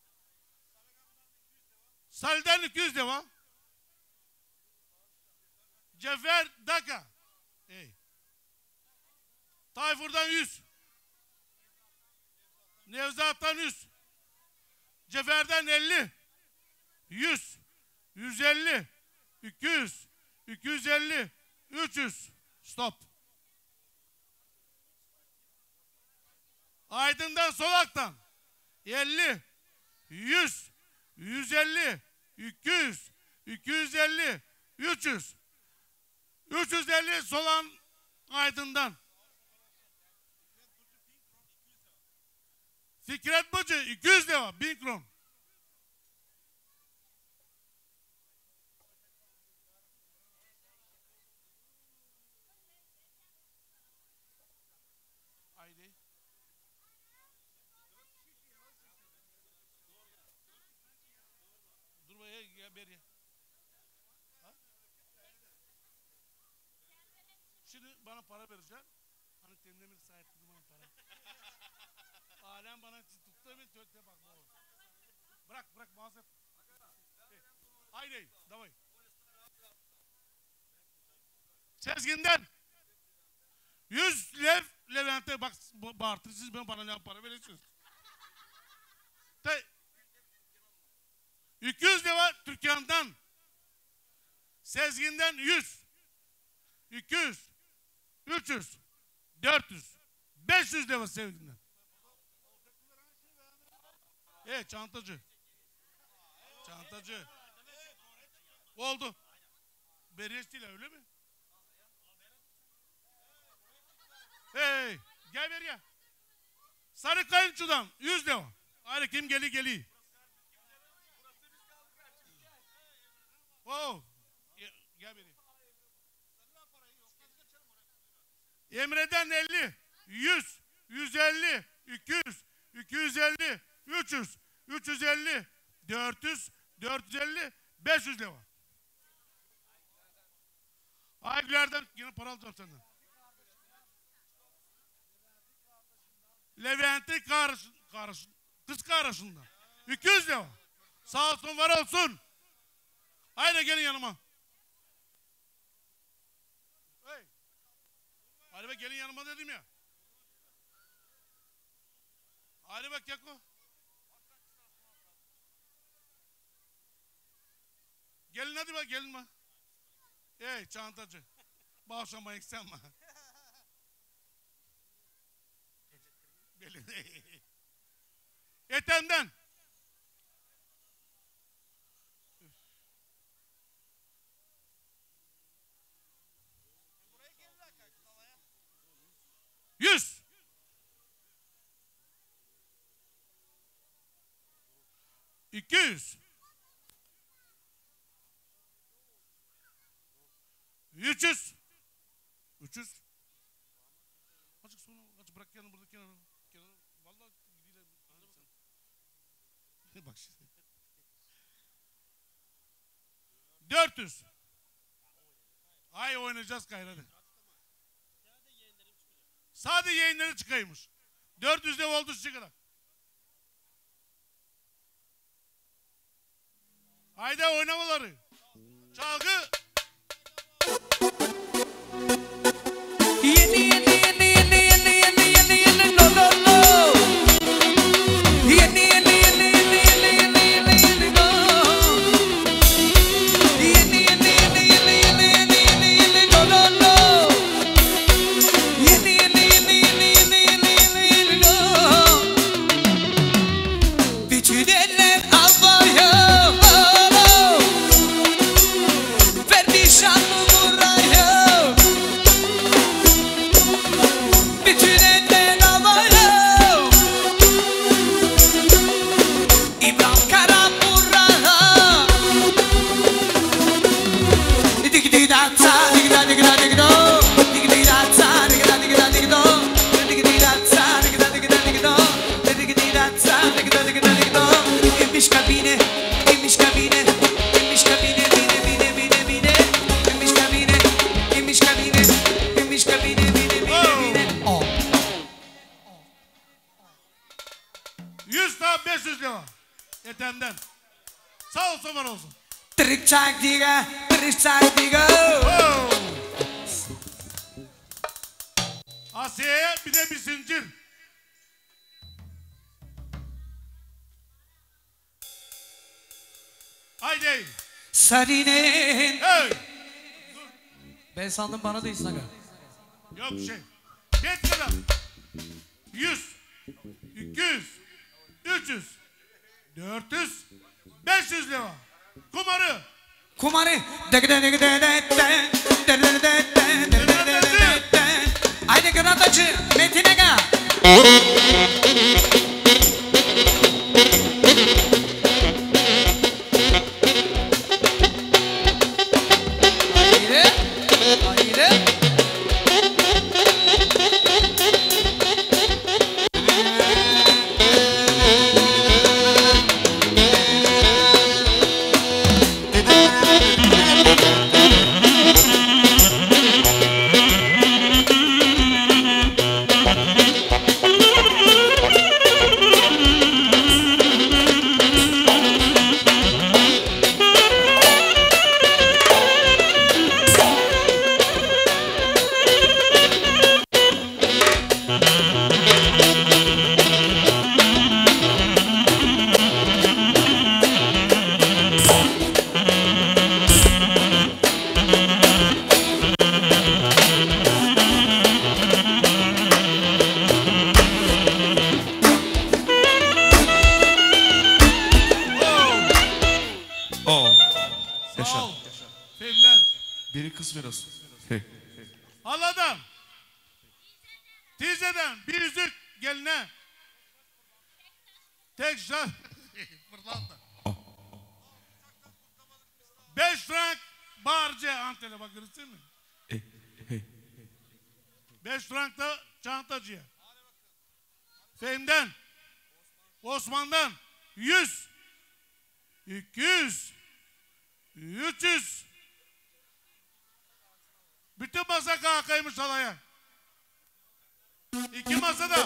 Salden 200 de var. Cefer Daka. Ey. Tayfur'dan 100. Nevzat'tan 100. Cefer'den 50. 100. 150. 200. 250. 300. Stop. Aydın'dan Solak'tan 50. 100. 150. 200. 250. 300. 350 Solan Aydın'dan. Fikret Bıcı 200 lira 1000 kron. Haydi. Dur bakayım ya beri. Şimdi bana para vereceksin. Hani Temdemir sahipli bana para. Alem bana tuttu bir töte bak bu. Bırak mağazat. Haydi davay. Sezgin'den 100 Levent'e bak bağırtır siz bana ne para veriyorsunuz. 200 lira Türkiye'den. Sezgin'den 100. 200. 300. 400. 500 lira Sezgin'den. Çantacı. Çantacı. Oldu. Beriyeç değil öyle mi? Hey, gel beriye. Sarı kayınçodan 100 lira. Ayrı kim geli. Oh. Gel beriye. Emre'den 50, 100, 150, 200, 250, 300, 350, 400, 450, 500 lira. Aygüler'den yine para alacağım senden. Levent'i kız karışından. 200 lira. Sağ olsun var olsun. Haydi gelin yanıma. Hey. Hadi be gelin yanıma dedim ya. Hadi bak Yako. Gelin hadi bak gelin bak. Ey çantacı. Bağışlama eksenme. Etemden. Yüz. 200. 300. 300. Azıcık sonra azıcık bırak yanı burada kenara. Vallahi gidiyle. Bak şimdi. 400. Ay oynayacağız gayrı. Sadece yayınları çıkaymış. 400 lira oldu sigara. Haydi oynamaları. Çalgı. Ver 100 daha 500 lira. Etemden. Sağ olsun var olsun. Tricak diga, tricak diga. Oh. Asiye'ye bir de bir zincir. Haydi. Sarinin. Hey. Ben sandım bana da İsnaga. Yok şey. 5 lira. 100. 200. 300. 400. 500 lira. Kumarı. Kumarı. Haydi granatacı Metin Ega. Haydi. Haydi. Sağ ol. Filmler. Biri kız biraz. Haladan. Teyzeden bir yüzük geline. Tek şart. Fırlanda. 5 frank barca Antep'e bakırsın mı? 5 frank da çantacıya. Fehim'den. Osman'dan 100. 200. 300. Bütün masa kalkaymış halaya. 2 masada.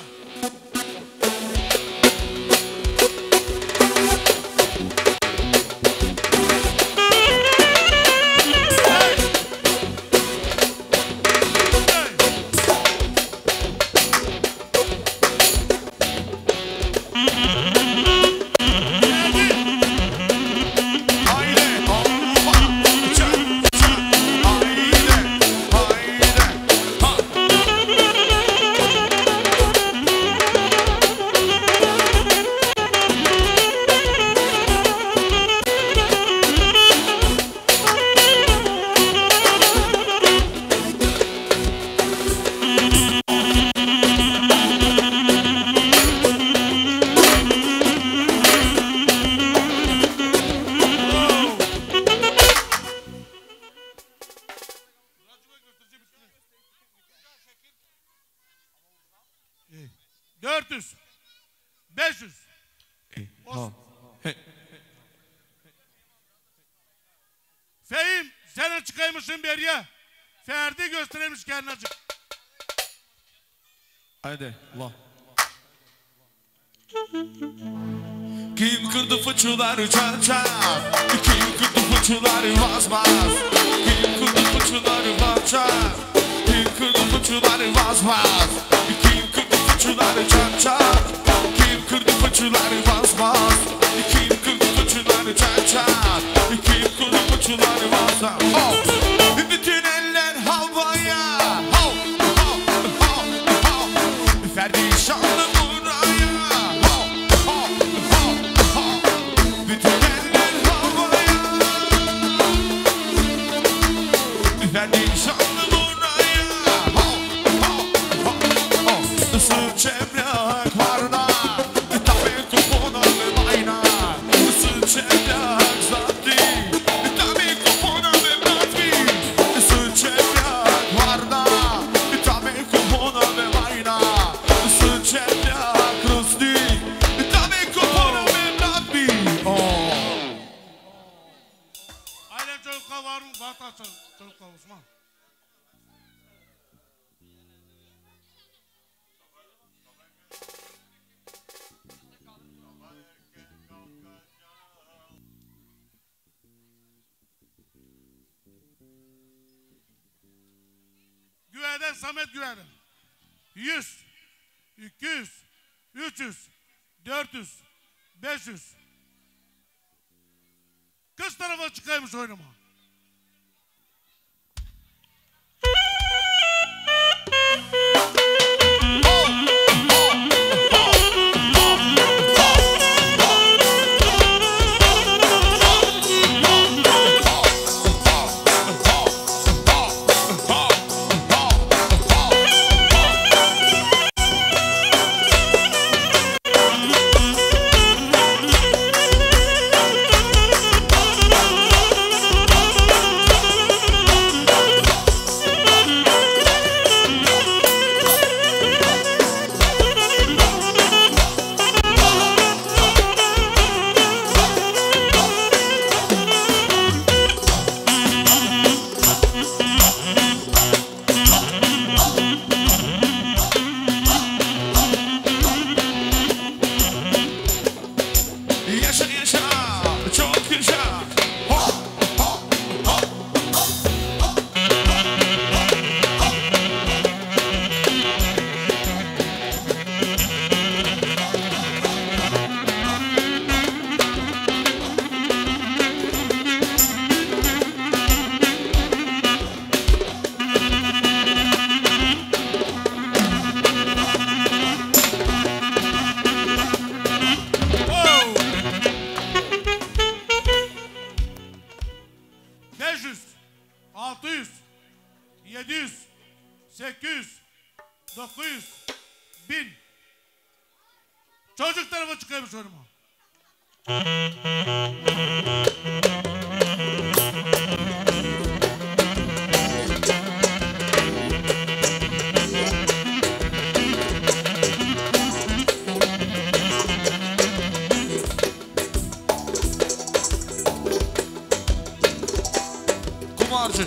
Fehim sen çıkaymışsın beriye. Ferdi göstereymiş kendine açık. Haydi Allah. Kim kırdı fıçıları çarçar? Kim kırdı fıçıları vazmaz? Kim kırdı fıçıları vazmaz? Kim kırdı fıçıları vazmaz? Kim kırdı fıçıları çarçar? Kim kırdı fıçıları vazmaz? Kim kırdı fıçıları çarçar? Kim kırdı fıçıları vazmaz? Oh! Bütün eller havaya. Oh! Oh! Oh! Oh! Ferdi şanlı buraya. Oh! Oh! Oh! Oh! Bütün eller havaya. Ferdi şanlı buraya. Oh! Oh! Oh! Oh! Isır çemrak varna. Tabi kupona ve mayna. Isır çemrak zati. Tabi kupona ve matvi. Ben Samet Güven'im. 100, 200, 300, 400, 500. Kız tarafa çıkaymış oynama. Çocuk tarafa çıkıyormuş önüme. Kumarcı.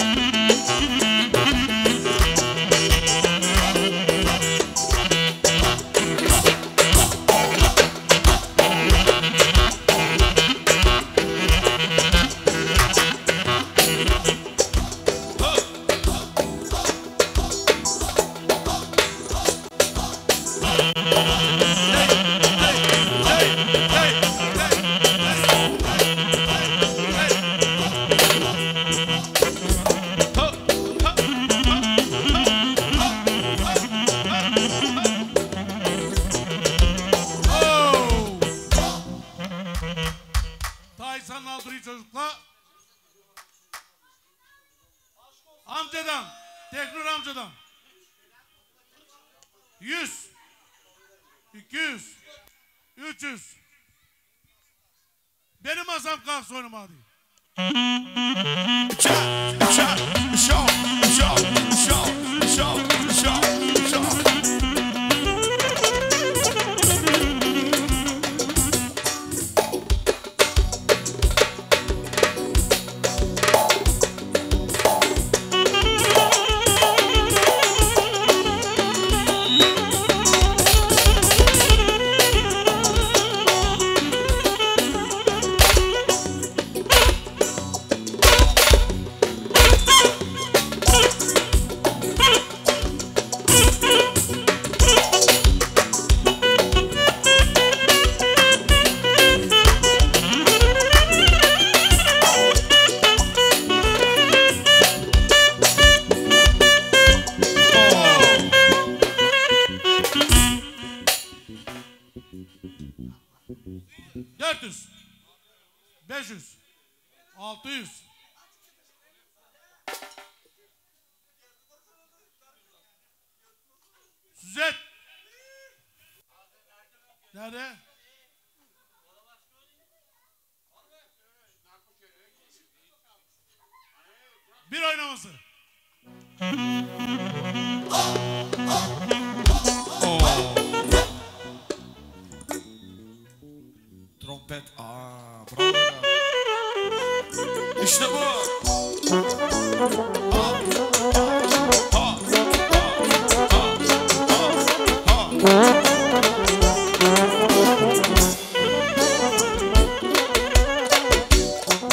Taysan'ın aldırıyor çocukla. Amcadan, Teknur amcadan. 100, 200, 300. Benim masam kalksın oynama hadi. Süzet. Nerede? Bir oynaması. Trompet. Bravo. İşte bu.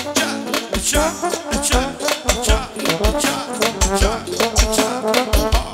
Cha cha cha cha cha cha cha.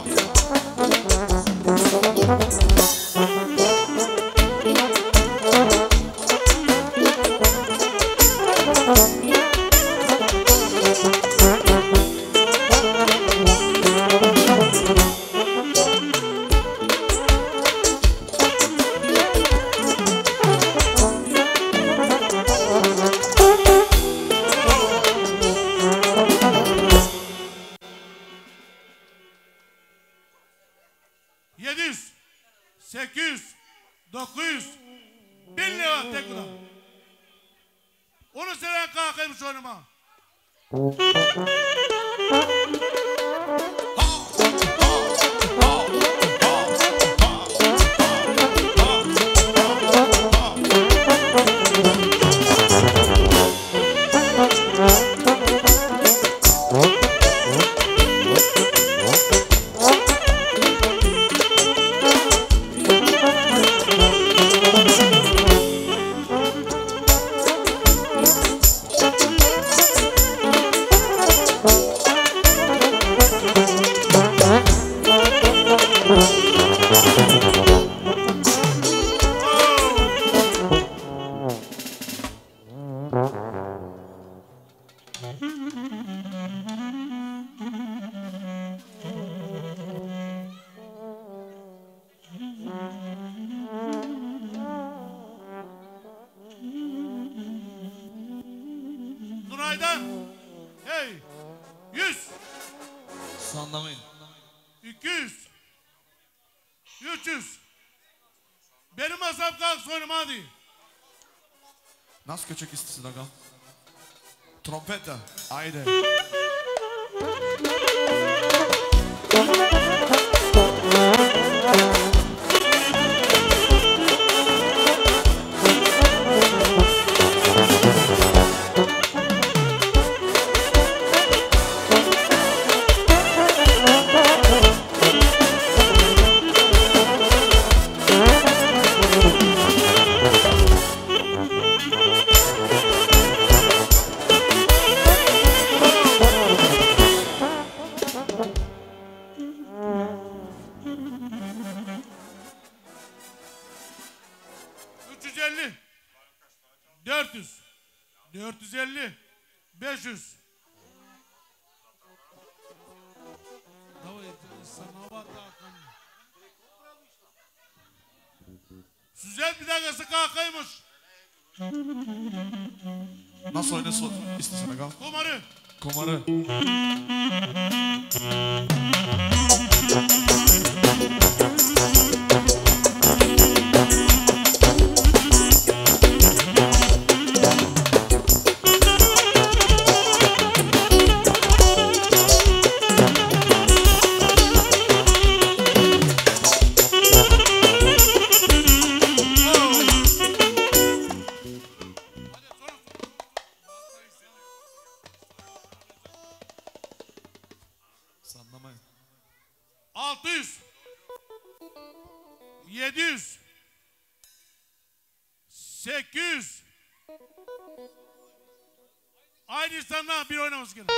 daha, tek bir daha. Onu seven kalkaymış oynama. Nuray'dan hey 100 Sanlamayın. 200 300 benim masam kalk soynuma hadi. Nasıl köçek istesin aga? Trompeta. Haydi. ...350... ...400... ...450... ...500... Süzel bir dakikası kalkaymış. Nasıl oynasın istesin aga? Kumarı. Kumarı. Sanlamayın. 600 700 800 Aynı insanlar bir oynaması gerekiyor.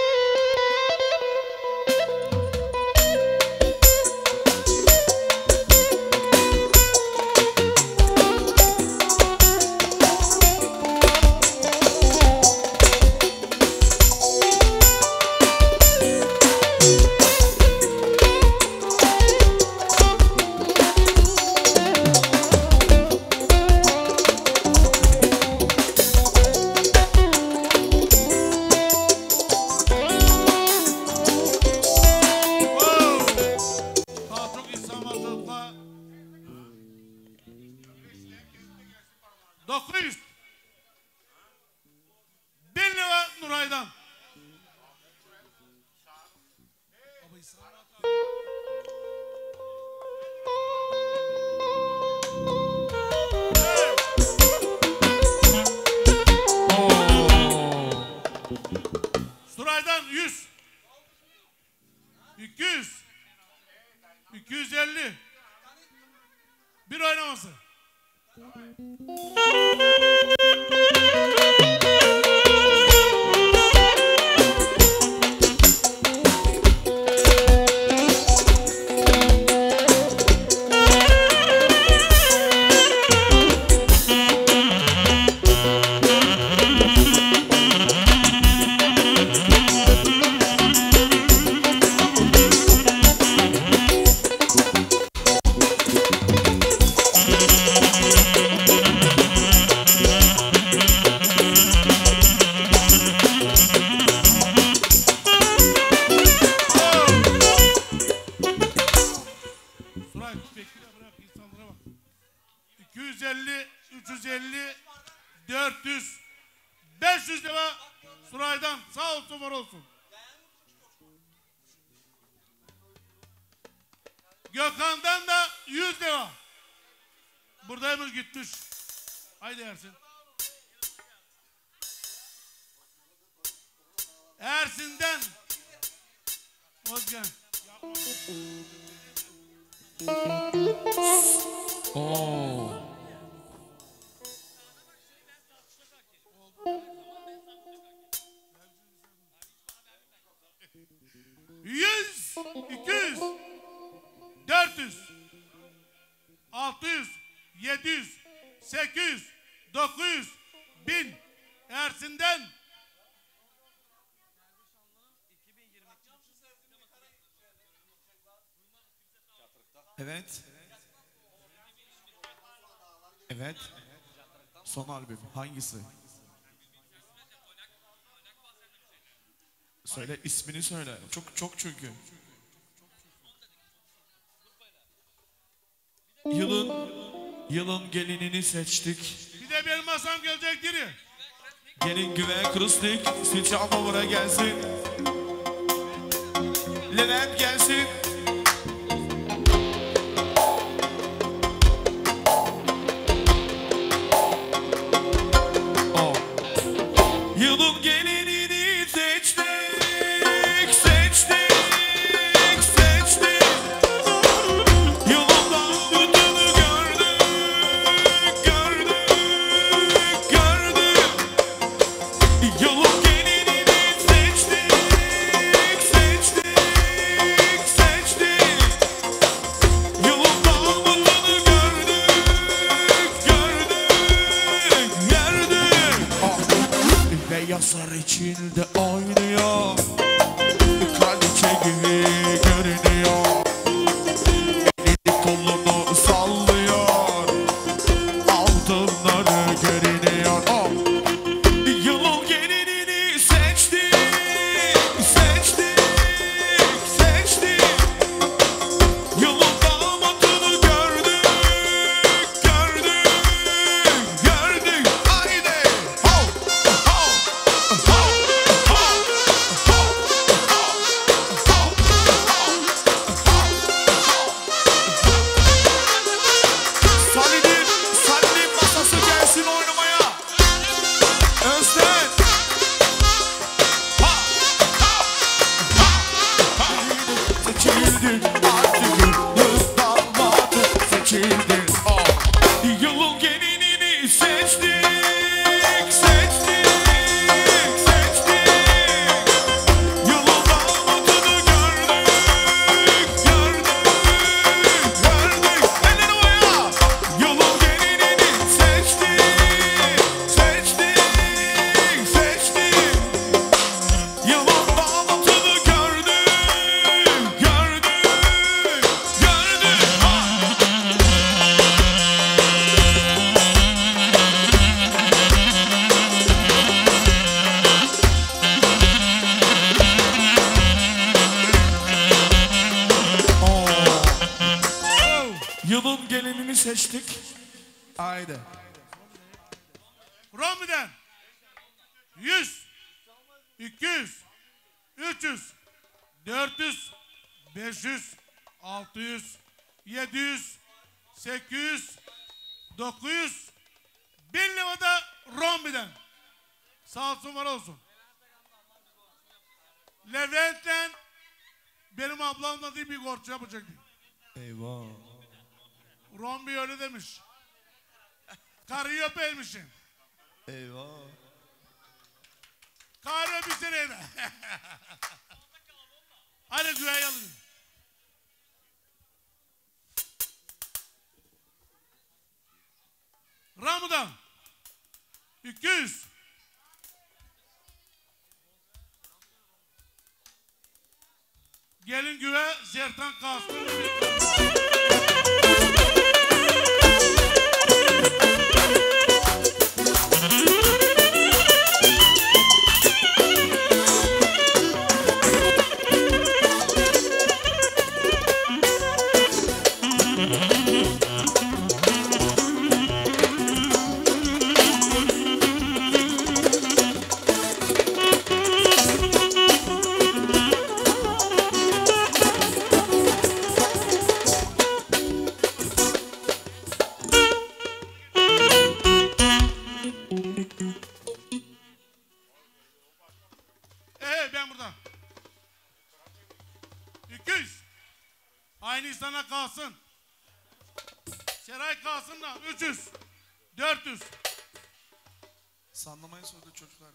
Daha çok insan var çocuklar. 900 1 lira Nuray'dan. Suray'dan 100 200 250 bir oynaması. 350, 400, 500 lira Suray'dan. Sağ olsun, var olsun. Gökhan'dan da 100 lira. Buradaymış, gitmiş. Haydi Ersin. Ersin'den Özgen. Oo. 100, 200, 400, 600, 700, 800, 900, 1000. Ersin'den Evet. Evet. Son albüm hangisi? Söyle, ismini söyle. Çok çünkü. Yılın gelinini seçtik. bir de benim masam gelecek diri. Gelin güve krustik, süt buraya gelsin. Levent gelsin. Oh. Yılın gelinini seçtik, seçtik, seçtik. Yılın damadını gördük, gördük, gördük. Yılın gelinini seçtik, seçtik, seçtik. Yılın damadını gördük, gördük, gördük. Beyazlar içinde oynuyor, kraliçe gibi görünüyor. Elini kolunu sallıyor, altınları görünüyor. Yılın gelinini seçtik, seçtik, seçtik. Yılın damadını gördük, gördük, gördük. Haydi, ho, ho, ho, ho, ho, ho, Salih'in masası gelsin oynamaya. Özden. Ha, ha, ha, ha. Seçildin artık yıldız damadı seçildin. Yılın gelinini seçtik, seçtik, seçtik. Yılın damadını gördük, gördük, gördük. Eller havaya. Yılın gelinini seçtik, seçtik, seçtik. Yılın damadını gördük, gördük, gördük. Yılın gelinini seçtik. Haydi. Rombi'den 100, 200, 300, 400, 500, 600, 700, 800, 900, 1000 lira da Rombi'den. Sağ olsun, var olsun. Levent'le benim ablamla değil bir borç yapacak. Eyvah. Rombi öyle demiş. Karıyı öpeymişsin. Eyvah. Karı öpüşsene de. Hadi güveye alın. Ramudan 200. Gelin güve Sertan Kasım. sana kalsın. Seray kalsın da 300. 400. Sallamayı sordu çocuklar.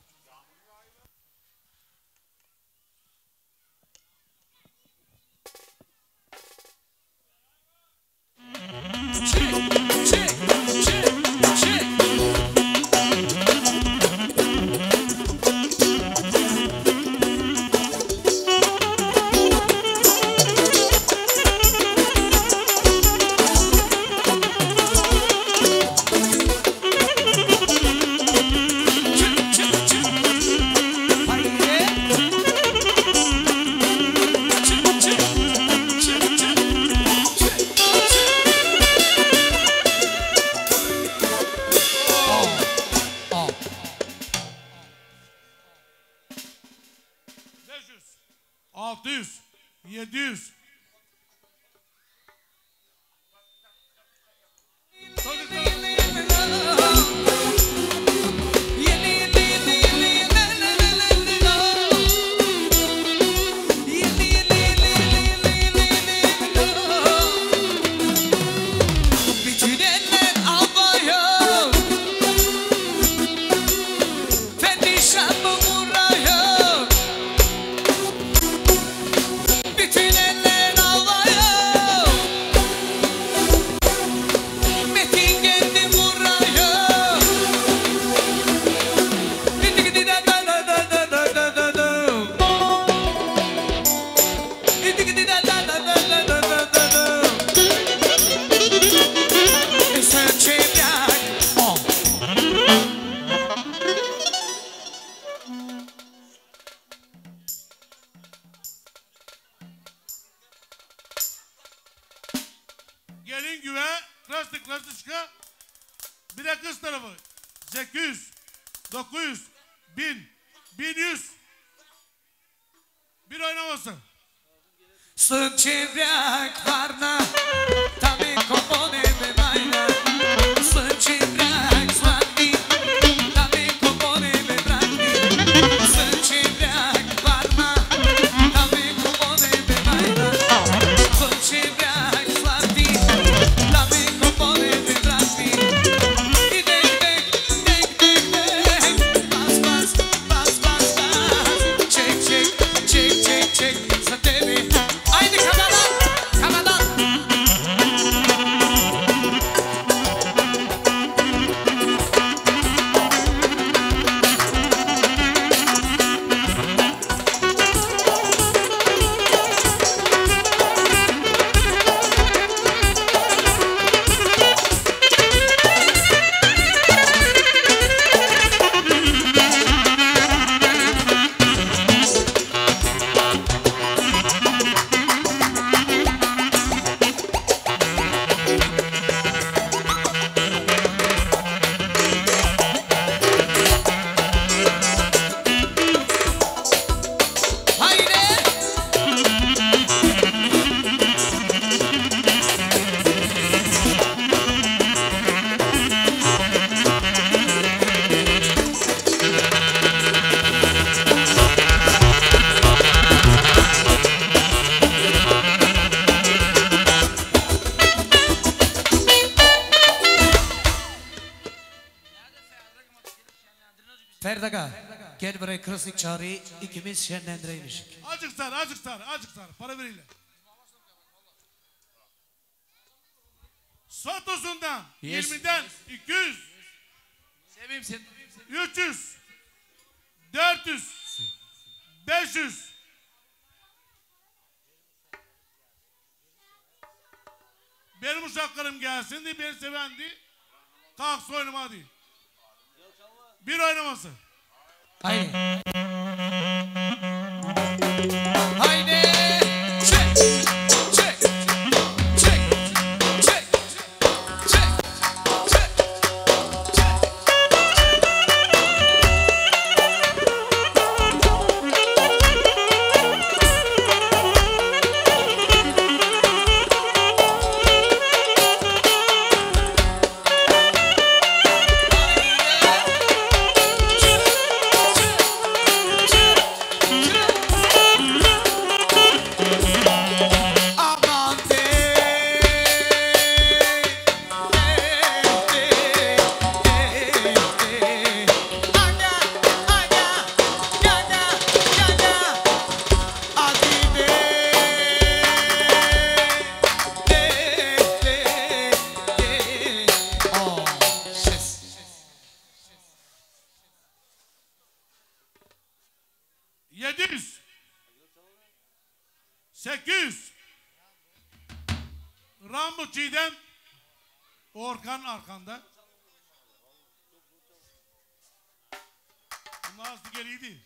Gelin güve, klasışka, bir de kız tarafı. 800, 900, 1000, 1100. Bir oynaması. Sunt cevriac varna, tame compone pe vaina. Sunt cevriac swati, tame compone pe brandi. Sunt cevriac varna, tame compone pe vaina. Sunt cevriac swati, tame compone pe brandi. Check, să te vei. Haide, Canada! Ferdaga, gel buraya klasik çağrıyı ikimiz şenlendireymişik. Azıcık sar. Para veriyle. Sotosundan, Yes. 20'den 200, Seveyim seni. 300, 400, 500. Benim uşaklarım gelsin diye beni sevendi. Kalksın oynama diye. Bir oynaması. Haydi. Haydi. Çek. Çek. Çek. Çek. Çek. Çek. 700 800 Rambo Çiğdem Orkan arkanda. Bunlar aslı geliydi.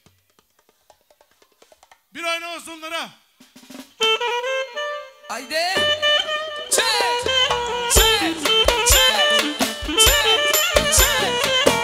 Bir oynamasın onlara. Haydi. Çek. Çek. Çek. Çek. Çek.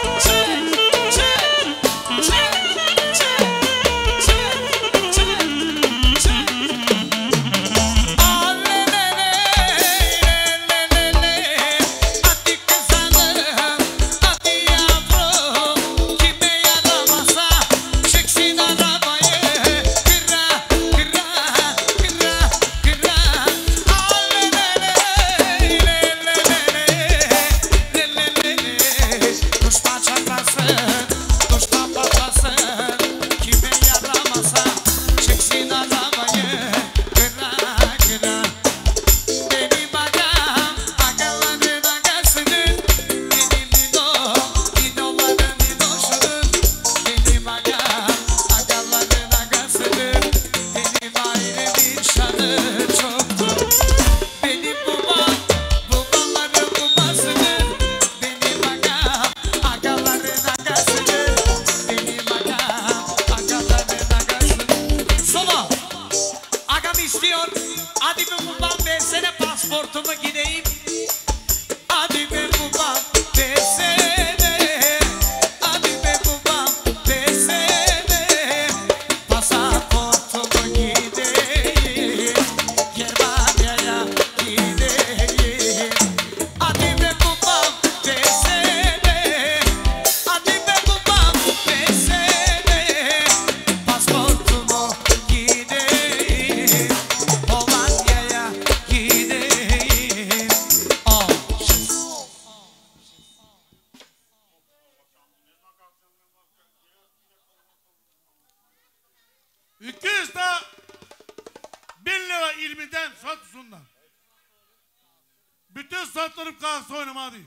Bütün satlarım kalksa oynamadı.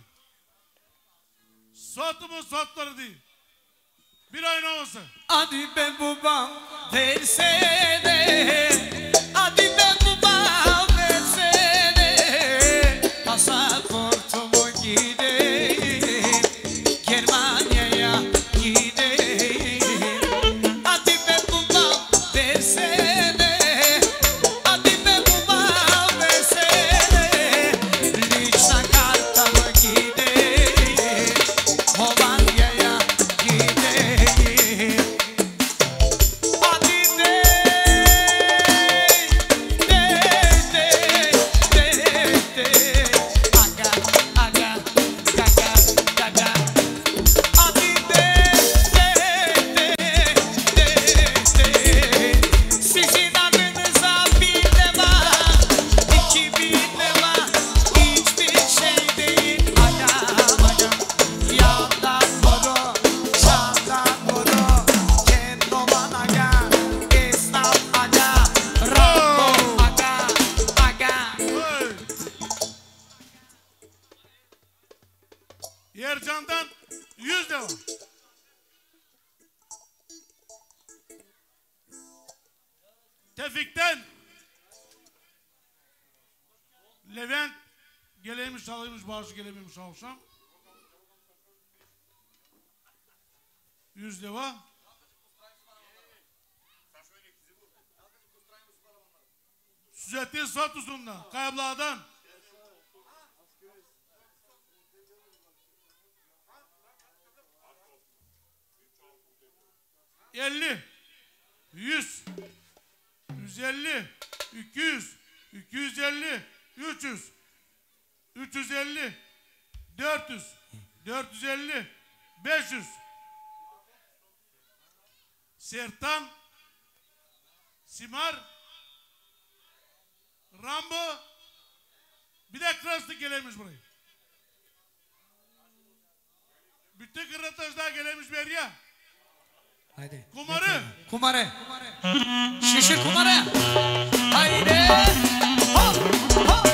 Satımın satları değil. Bir oynaması. Hadi be babam versene. Hadi be babam versene. Pasaportumu gideyim. Germanya'ya gideyim. Hadi be babam versene. Hadi be babam versene. Lütfen kartamı gideyim. Hollanda'ya gideyim. Hadi de, aga, aga, gaga, gaga. Hadi de, sizin adınıza 1 lira, 2000 lira, hiçbir şey değil. Aga, aga, yandan boru, şandan boru, kendolan aga, esnaf aga, Rambo aga, aga. Hey! Yercan'dan 100 devam. Tevfik'ten Levent geleymiş alaymış bazı gelememiş alsam 100 devam. Süzettin Satuzun'dan Kayablağ'dan 50 100 150 200 250 300 350 400 450 500 Sertan Simar Rambo bir de Kraslı gelmiş buraya. Bütün kırıtajlar gelmiş Berya. Haydi. Kumarı. Kumarı. Şişir kumarı. Haydi. Hop, hop.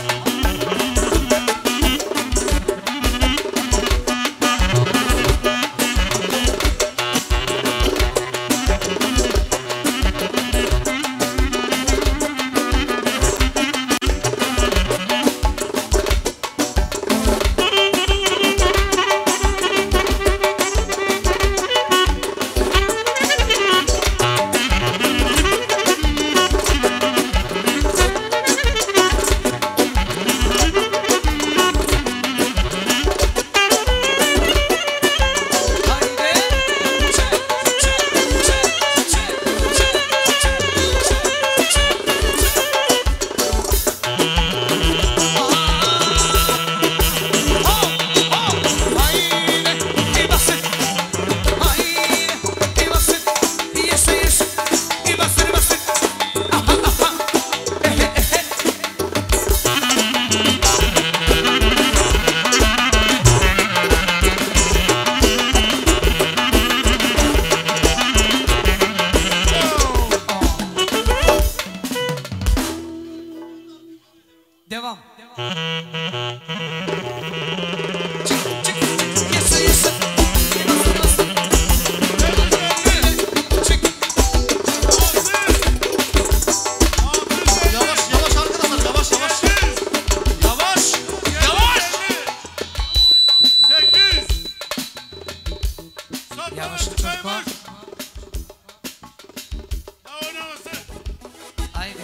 Yavaşlık çocuklar. Kaymış. Daha oynaması. Haydi.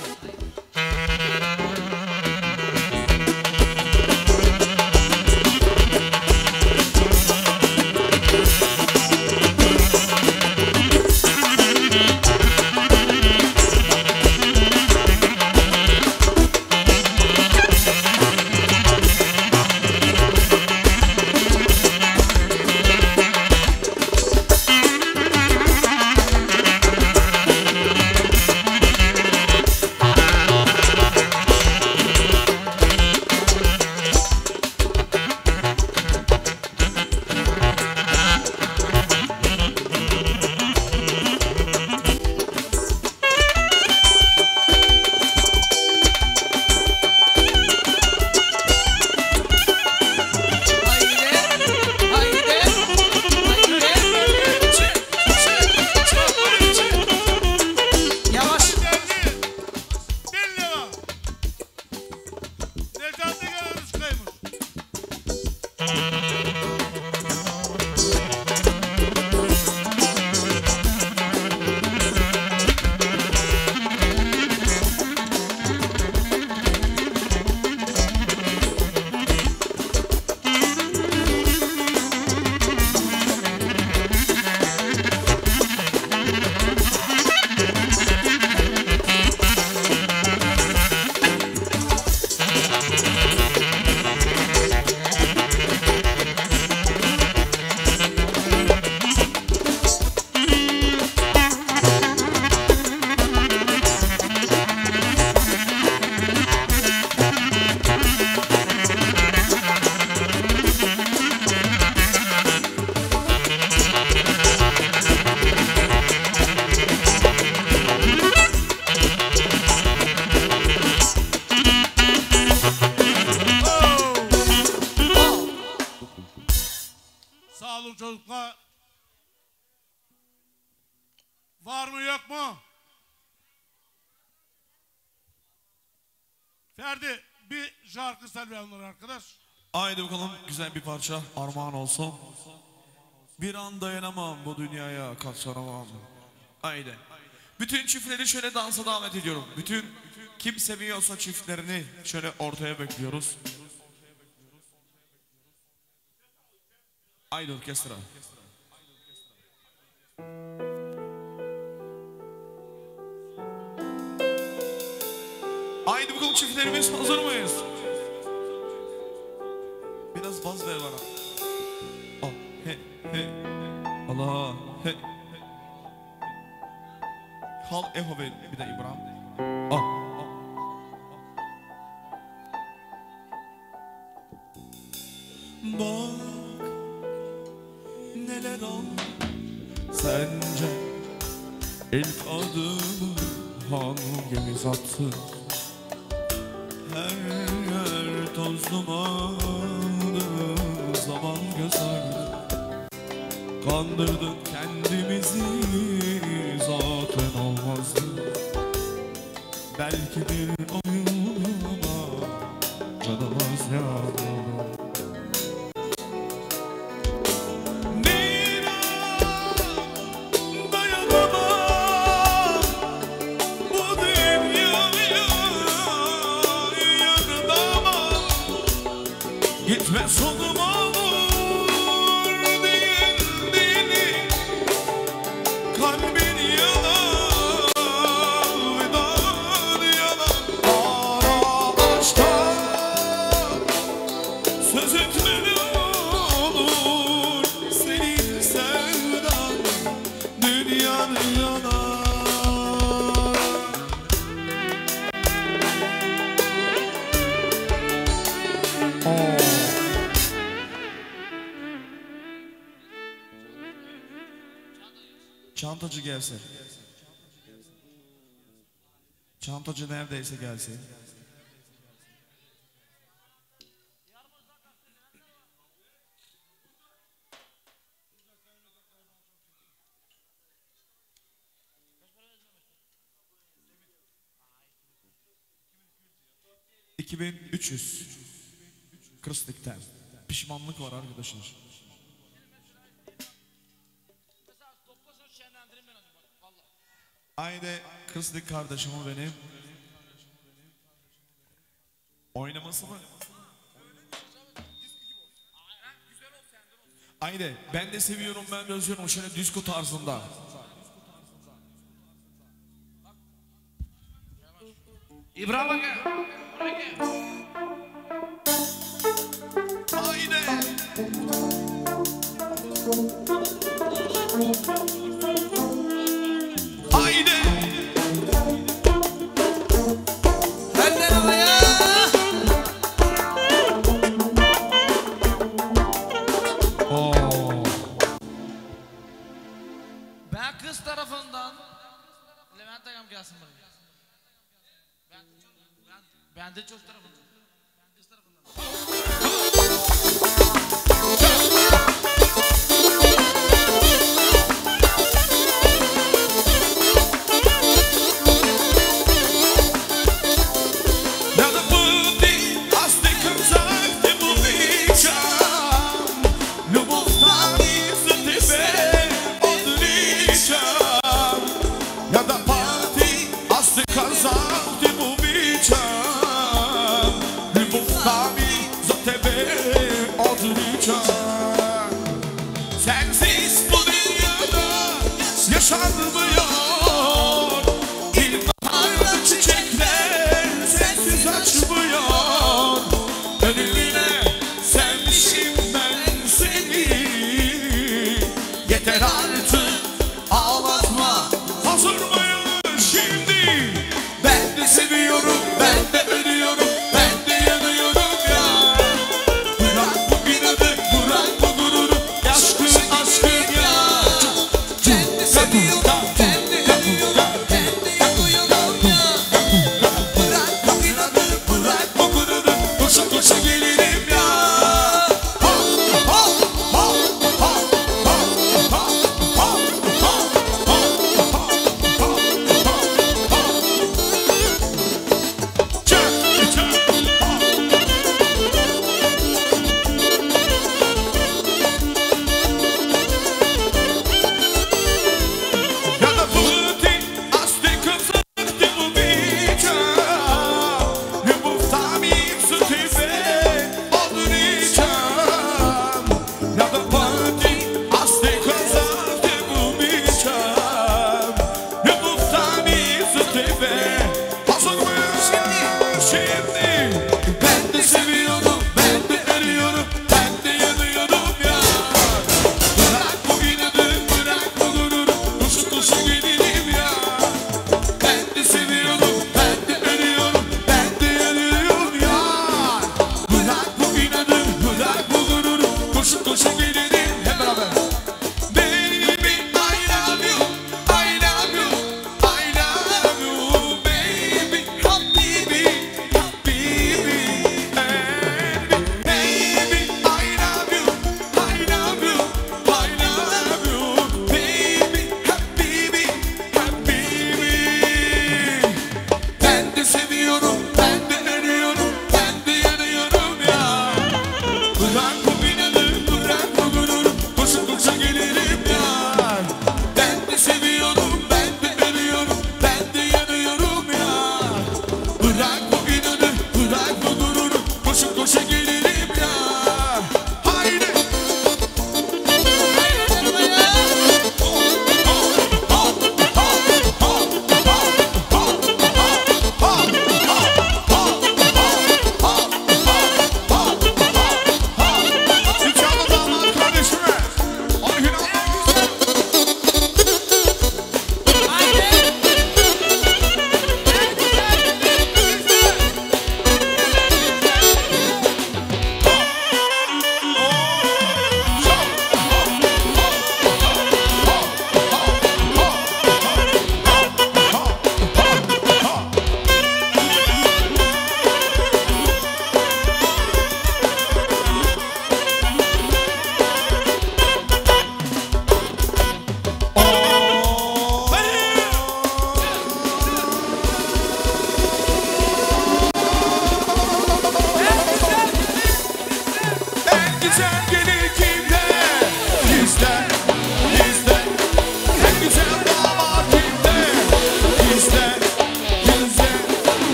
çocuklar. Var mı yok mu? Ferdi bir şarkı söyle onlara arkadaş. Haydi bakalım, güzel bir parça armağan olsun. Bir an dayanamam bu dünyaya, katlanamam. Haydi. Bütün çiftleri şöyle dansa davet ediyorum. Bütün kim seviyorsa çiftlerini şöyle ortaya bekliyoruz. Haydi orkestra. Haydi bakalım çiftlerimiz, hazır mıyız? Biraz baz ver bana. Oh, he, he. Allah, he. Hal eho ver bir de İbrahim. Oh, oh. Bak neler oldu sence, ilk adımı hangimiz attı? Her yer toz dumandı, zaman gösterdi. Kandırdık kendimizi, zaten olmazdı. Belki bir oyun ama canımız yandı. Bir an dayanamam bu dünyaya, yıkılamam. Gitme sonum olur diyen deli, kalbin yalan, vedan yalan. Ara aşktan söz etme ne olur, senin sevdan dünyanın yanar. Çantacı gelsin. Çantacı neredeyse gelsin. $2300 Kırslık'tan. Pişmanlık var arkadaşlar. Haydi kızlık kardeşim o benim. Oynaması mı? Haydi ben de seviyorum, ben de özlüyorum şöyle disco tarzında. İbrahim Aga. Haydi. Haydi. Benden havaya. Ben kız tarafından Levent Agam gelsin buraya. Ben de çok tarafından. Kız tarafından. Sensiz bu dünyada yaşanmıyor. İlkbaharda çiçekler sensiz açmıyor. Önüne sevmişim ben seni. Yeter artık ağlatma. Hazır mıyım şimdi? Ben de seviyorum, ben de ölüyorum, ben de yanıyorum ya. Bırak bu inadı, bırak bu gururu, aşkın aşkın ya. Ben de seviyorum, ben de ölüyorum, ben de yanıyorum ya. Bırak bu inadı, Bırak bu gururu, koşa koşa gelirim ya. Ha ha ha ha ha ha ha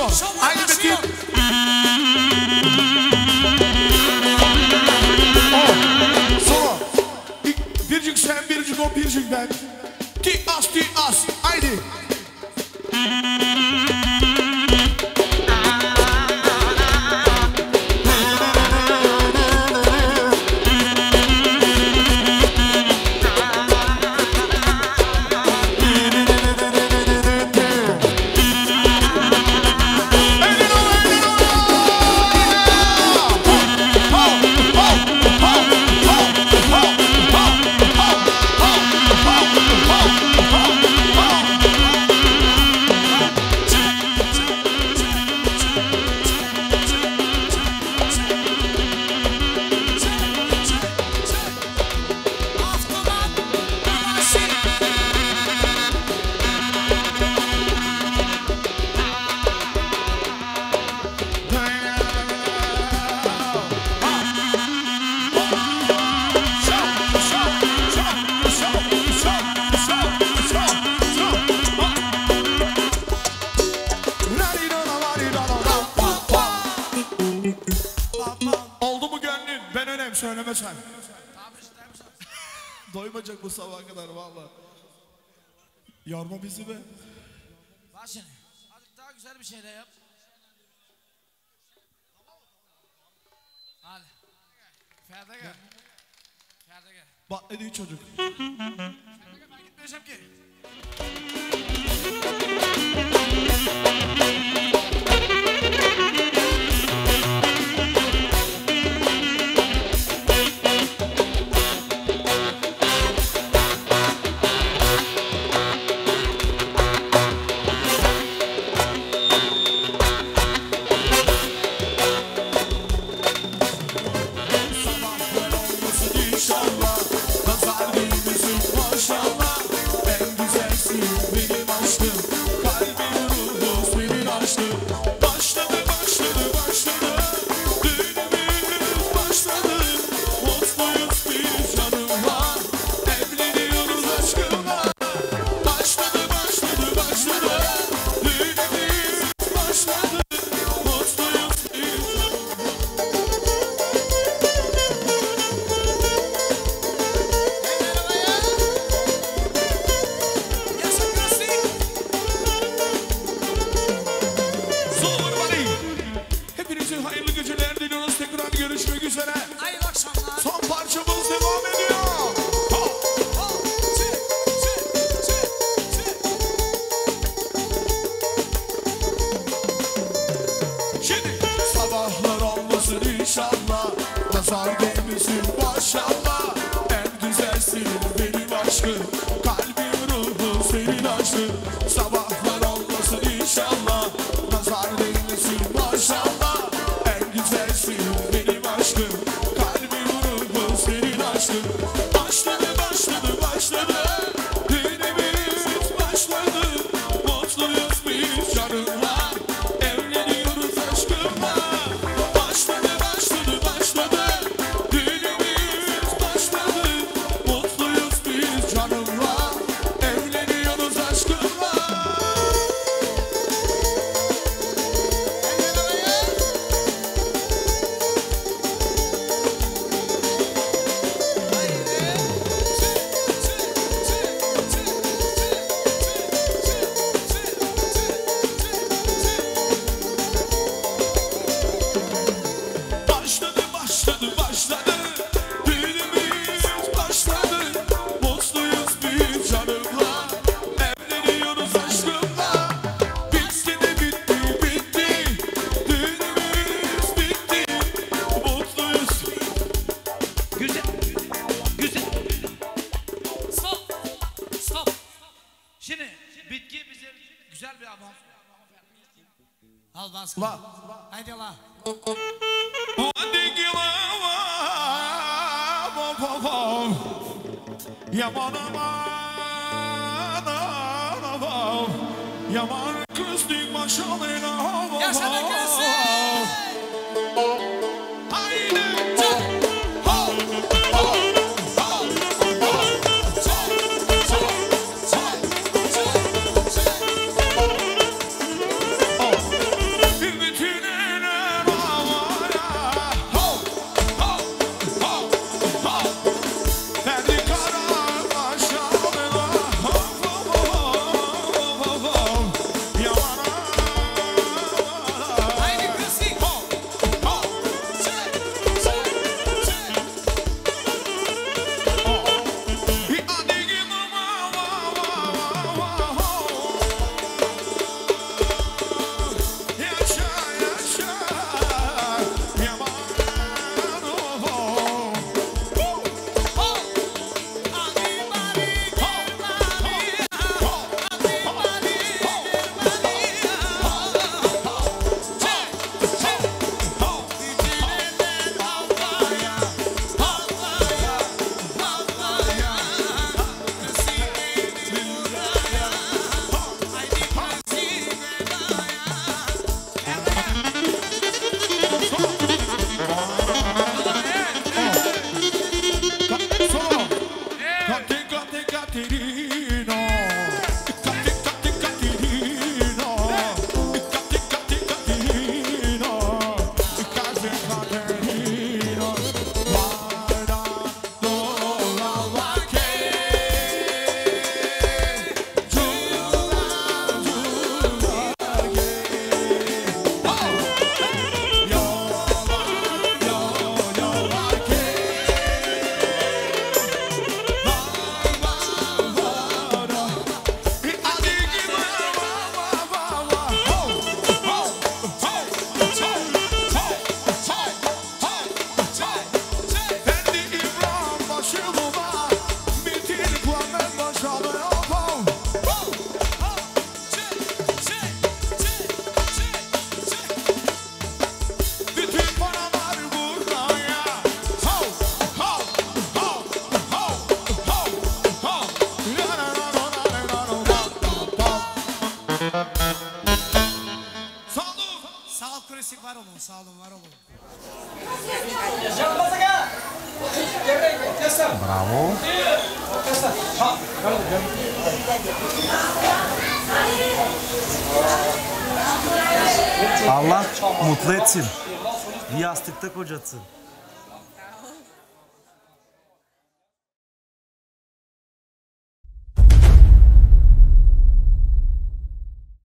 Haydi Metin. Solo. Bircik sen, bircik o, bircik ben. Ti as. Haydi. Oldu mu gönlün? Ben önem söyleme sen. Doymayacak bu sabaha kadar valla. Yorma bizi be. Bak şimdi. Hadi daha güzel bir şey de yap. Hadi. Ferda gel. Ferda gel. Bak ne diyor çocuk. Ben gitmeyeceğim ki. Haydi la. Yaman kızdık maşallah. Yaşadık gelsin. Haydi. klasik var olun, sağ olun, var olun. Bravo. Allah mutlu etsin. Bir yastıkta kocatsın.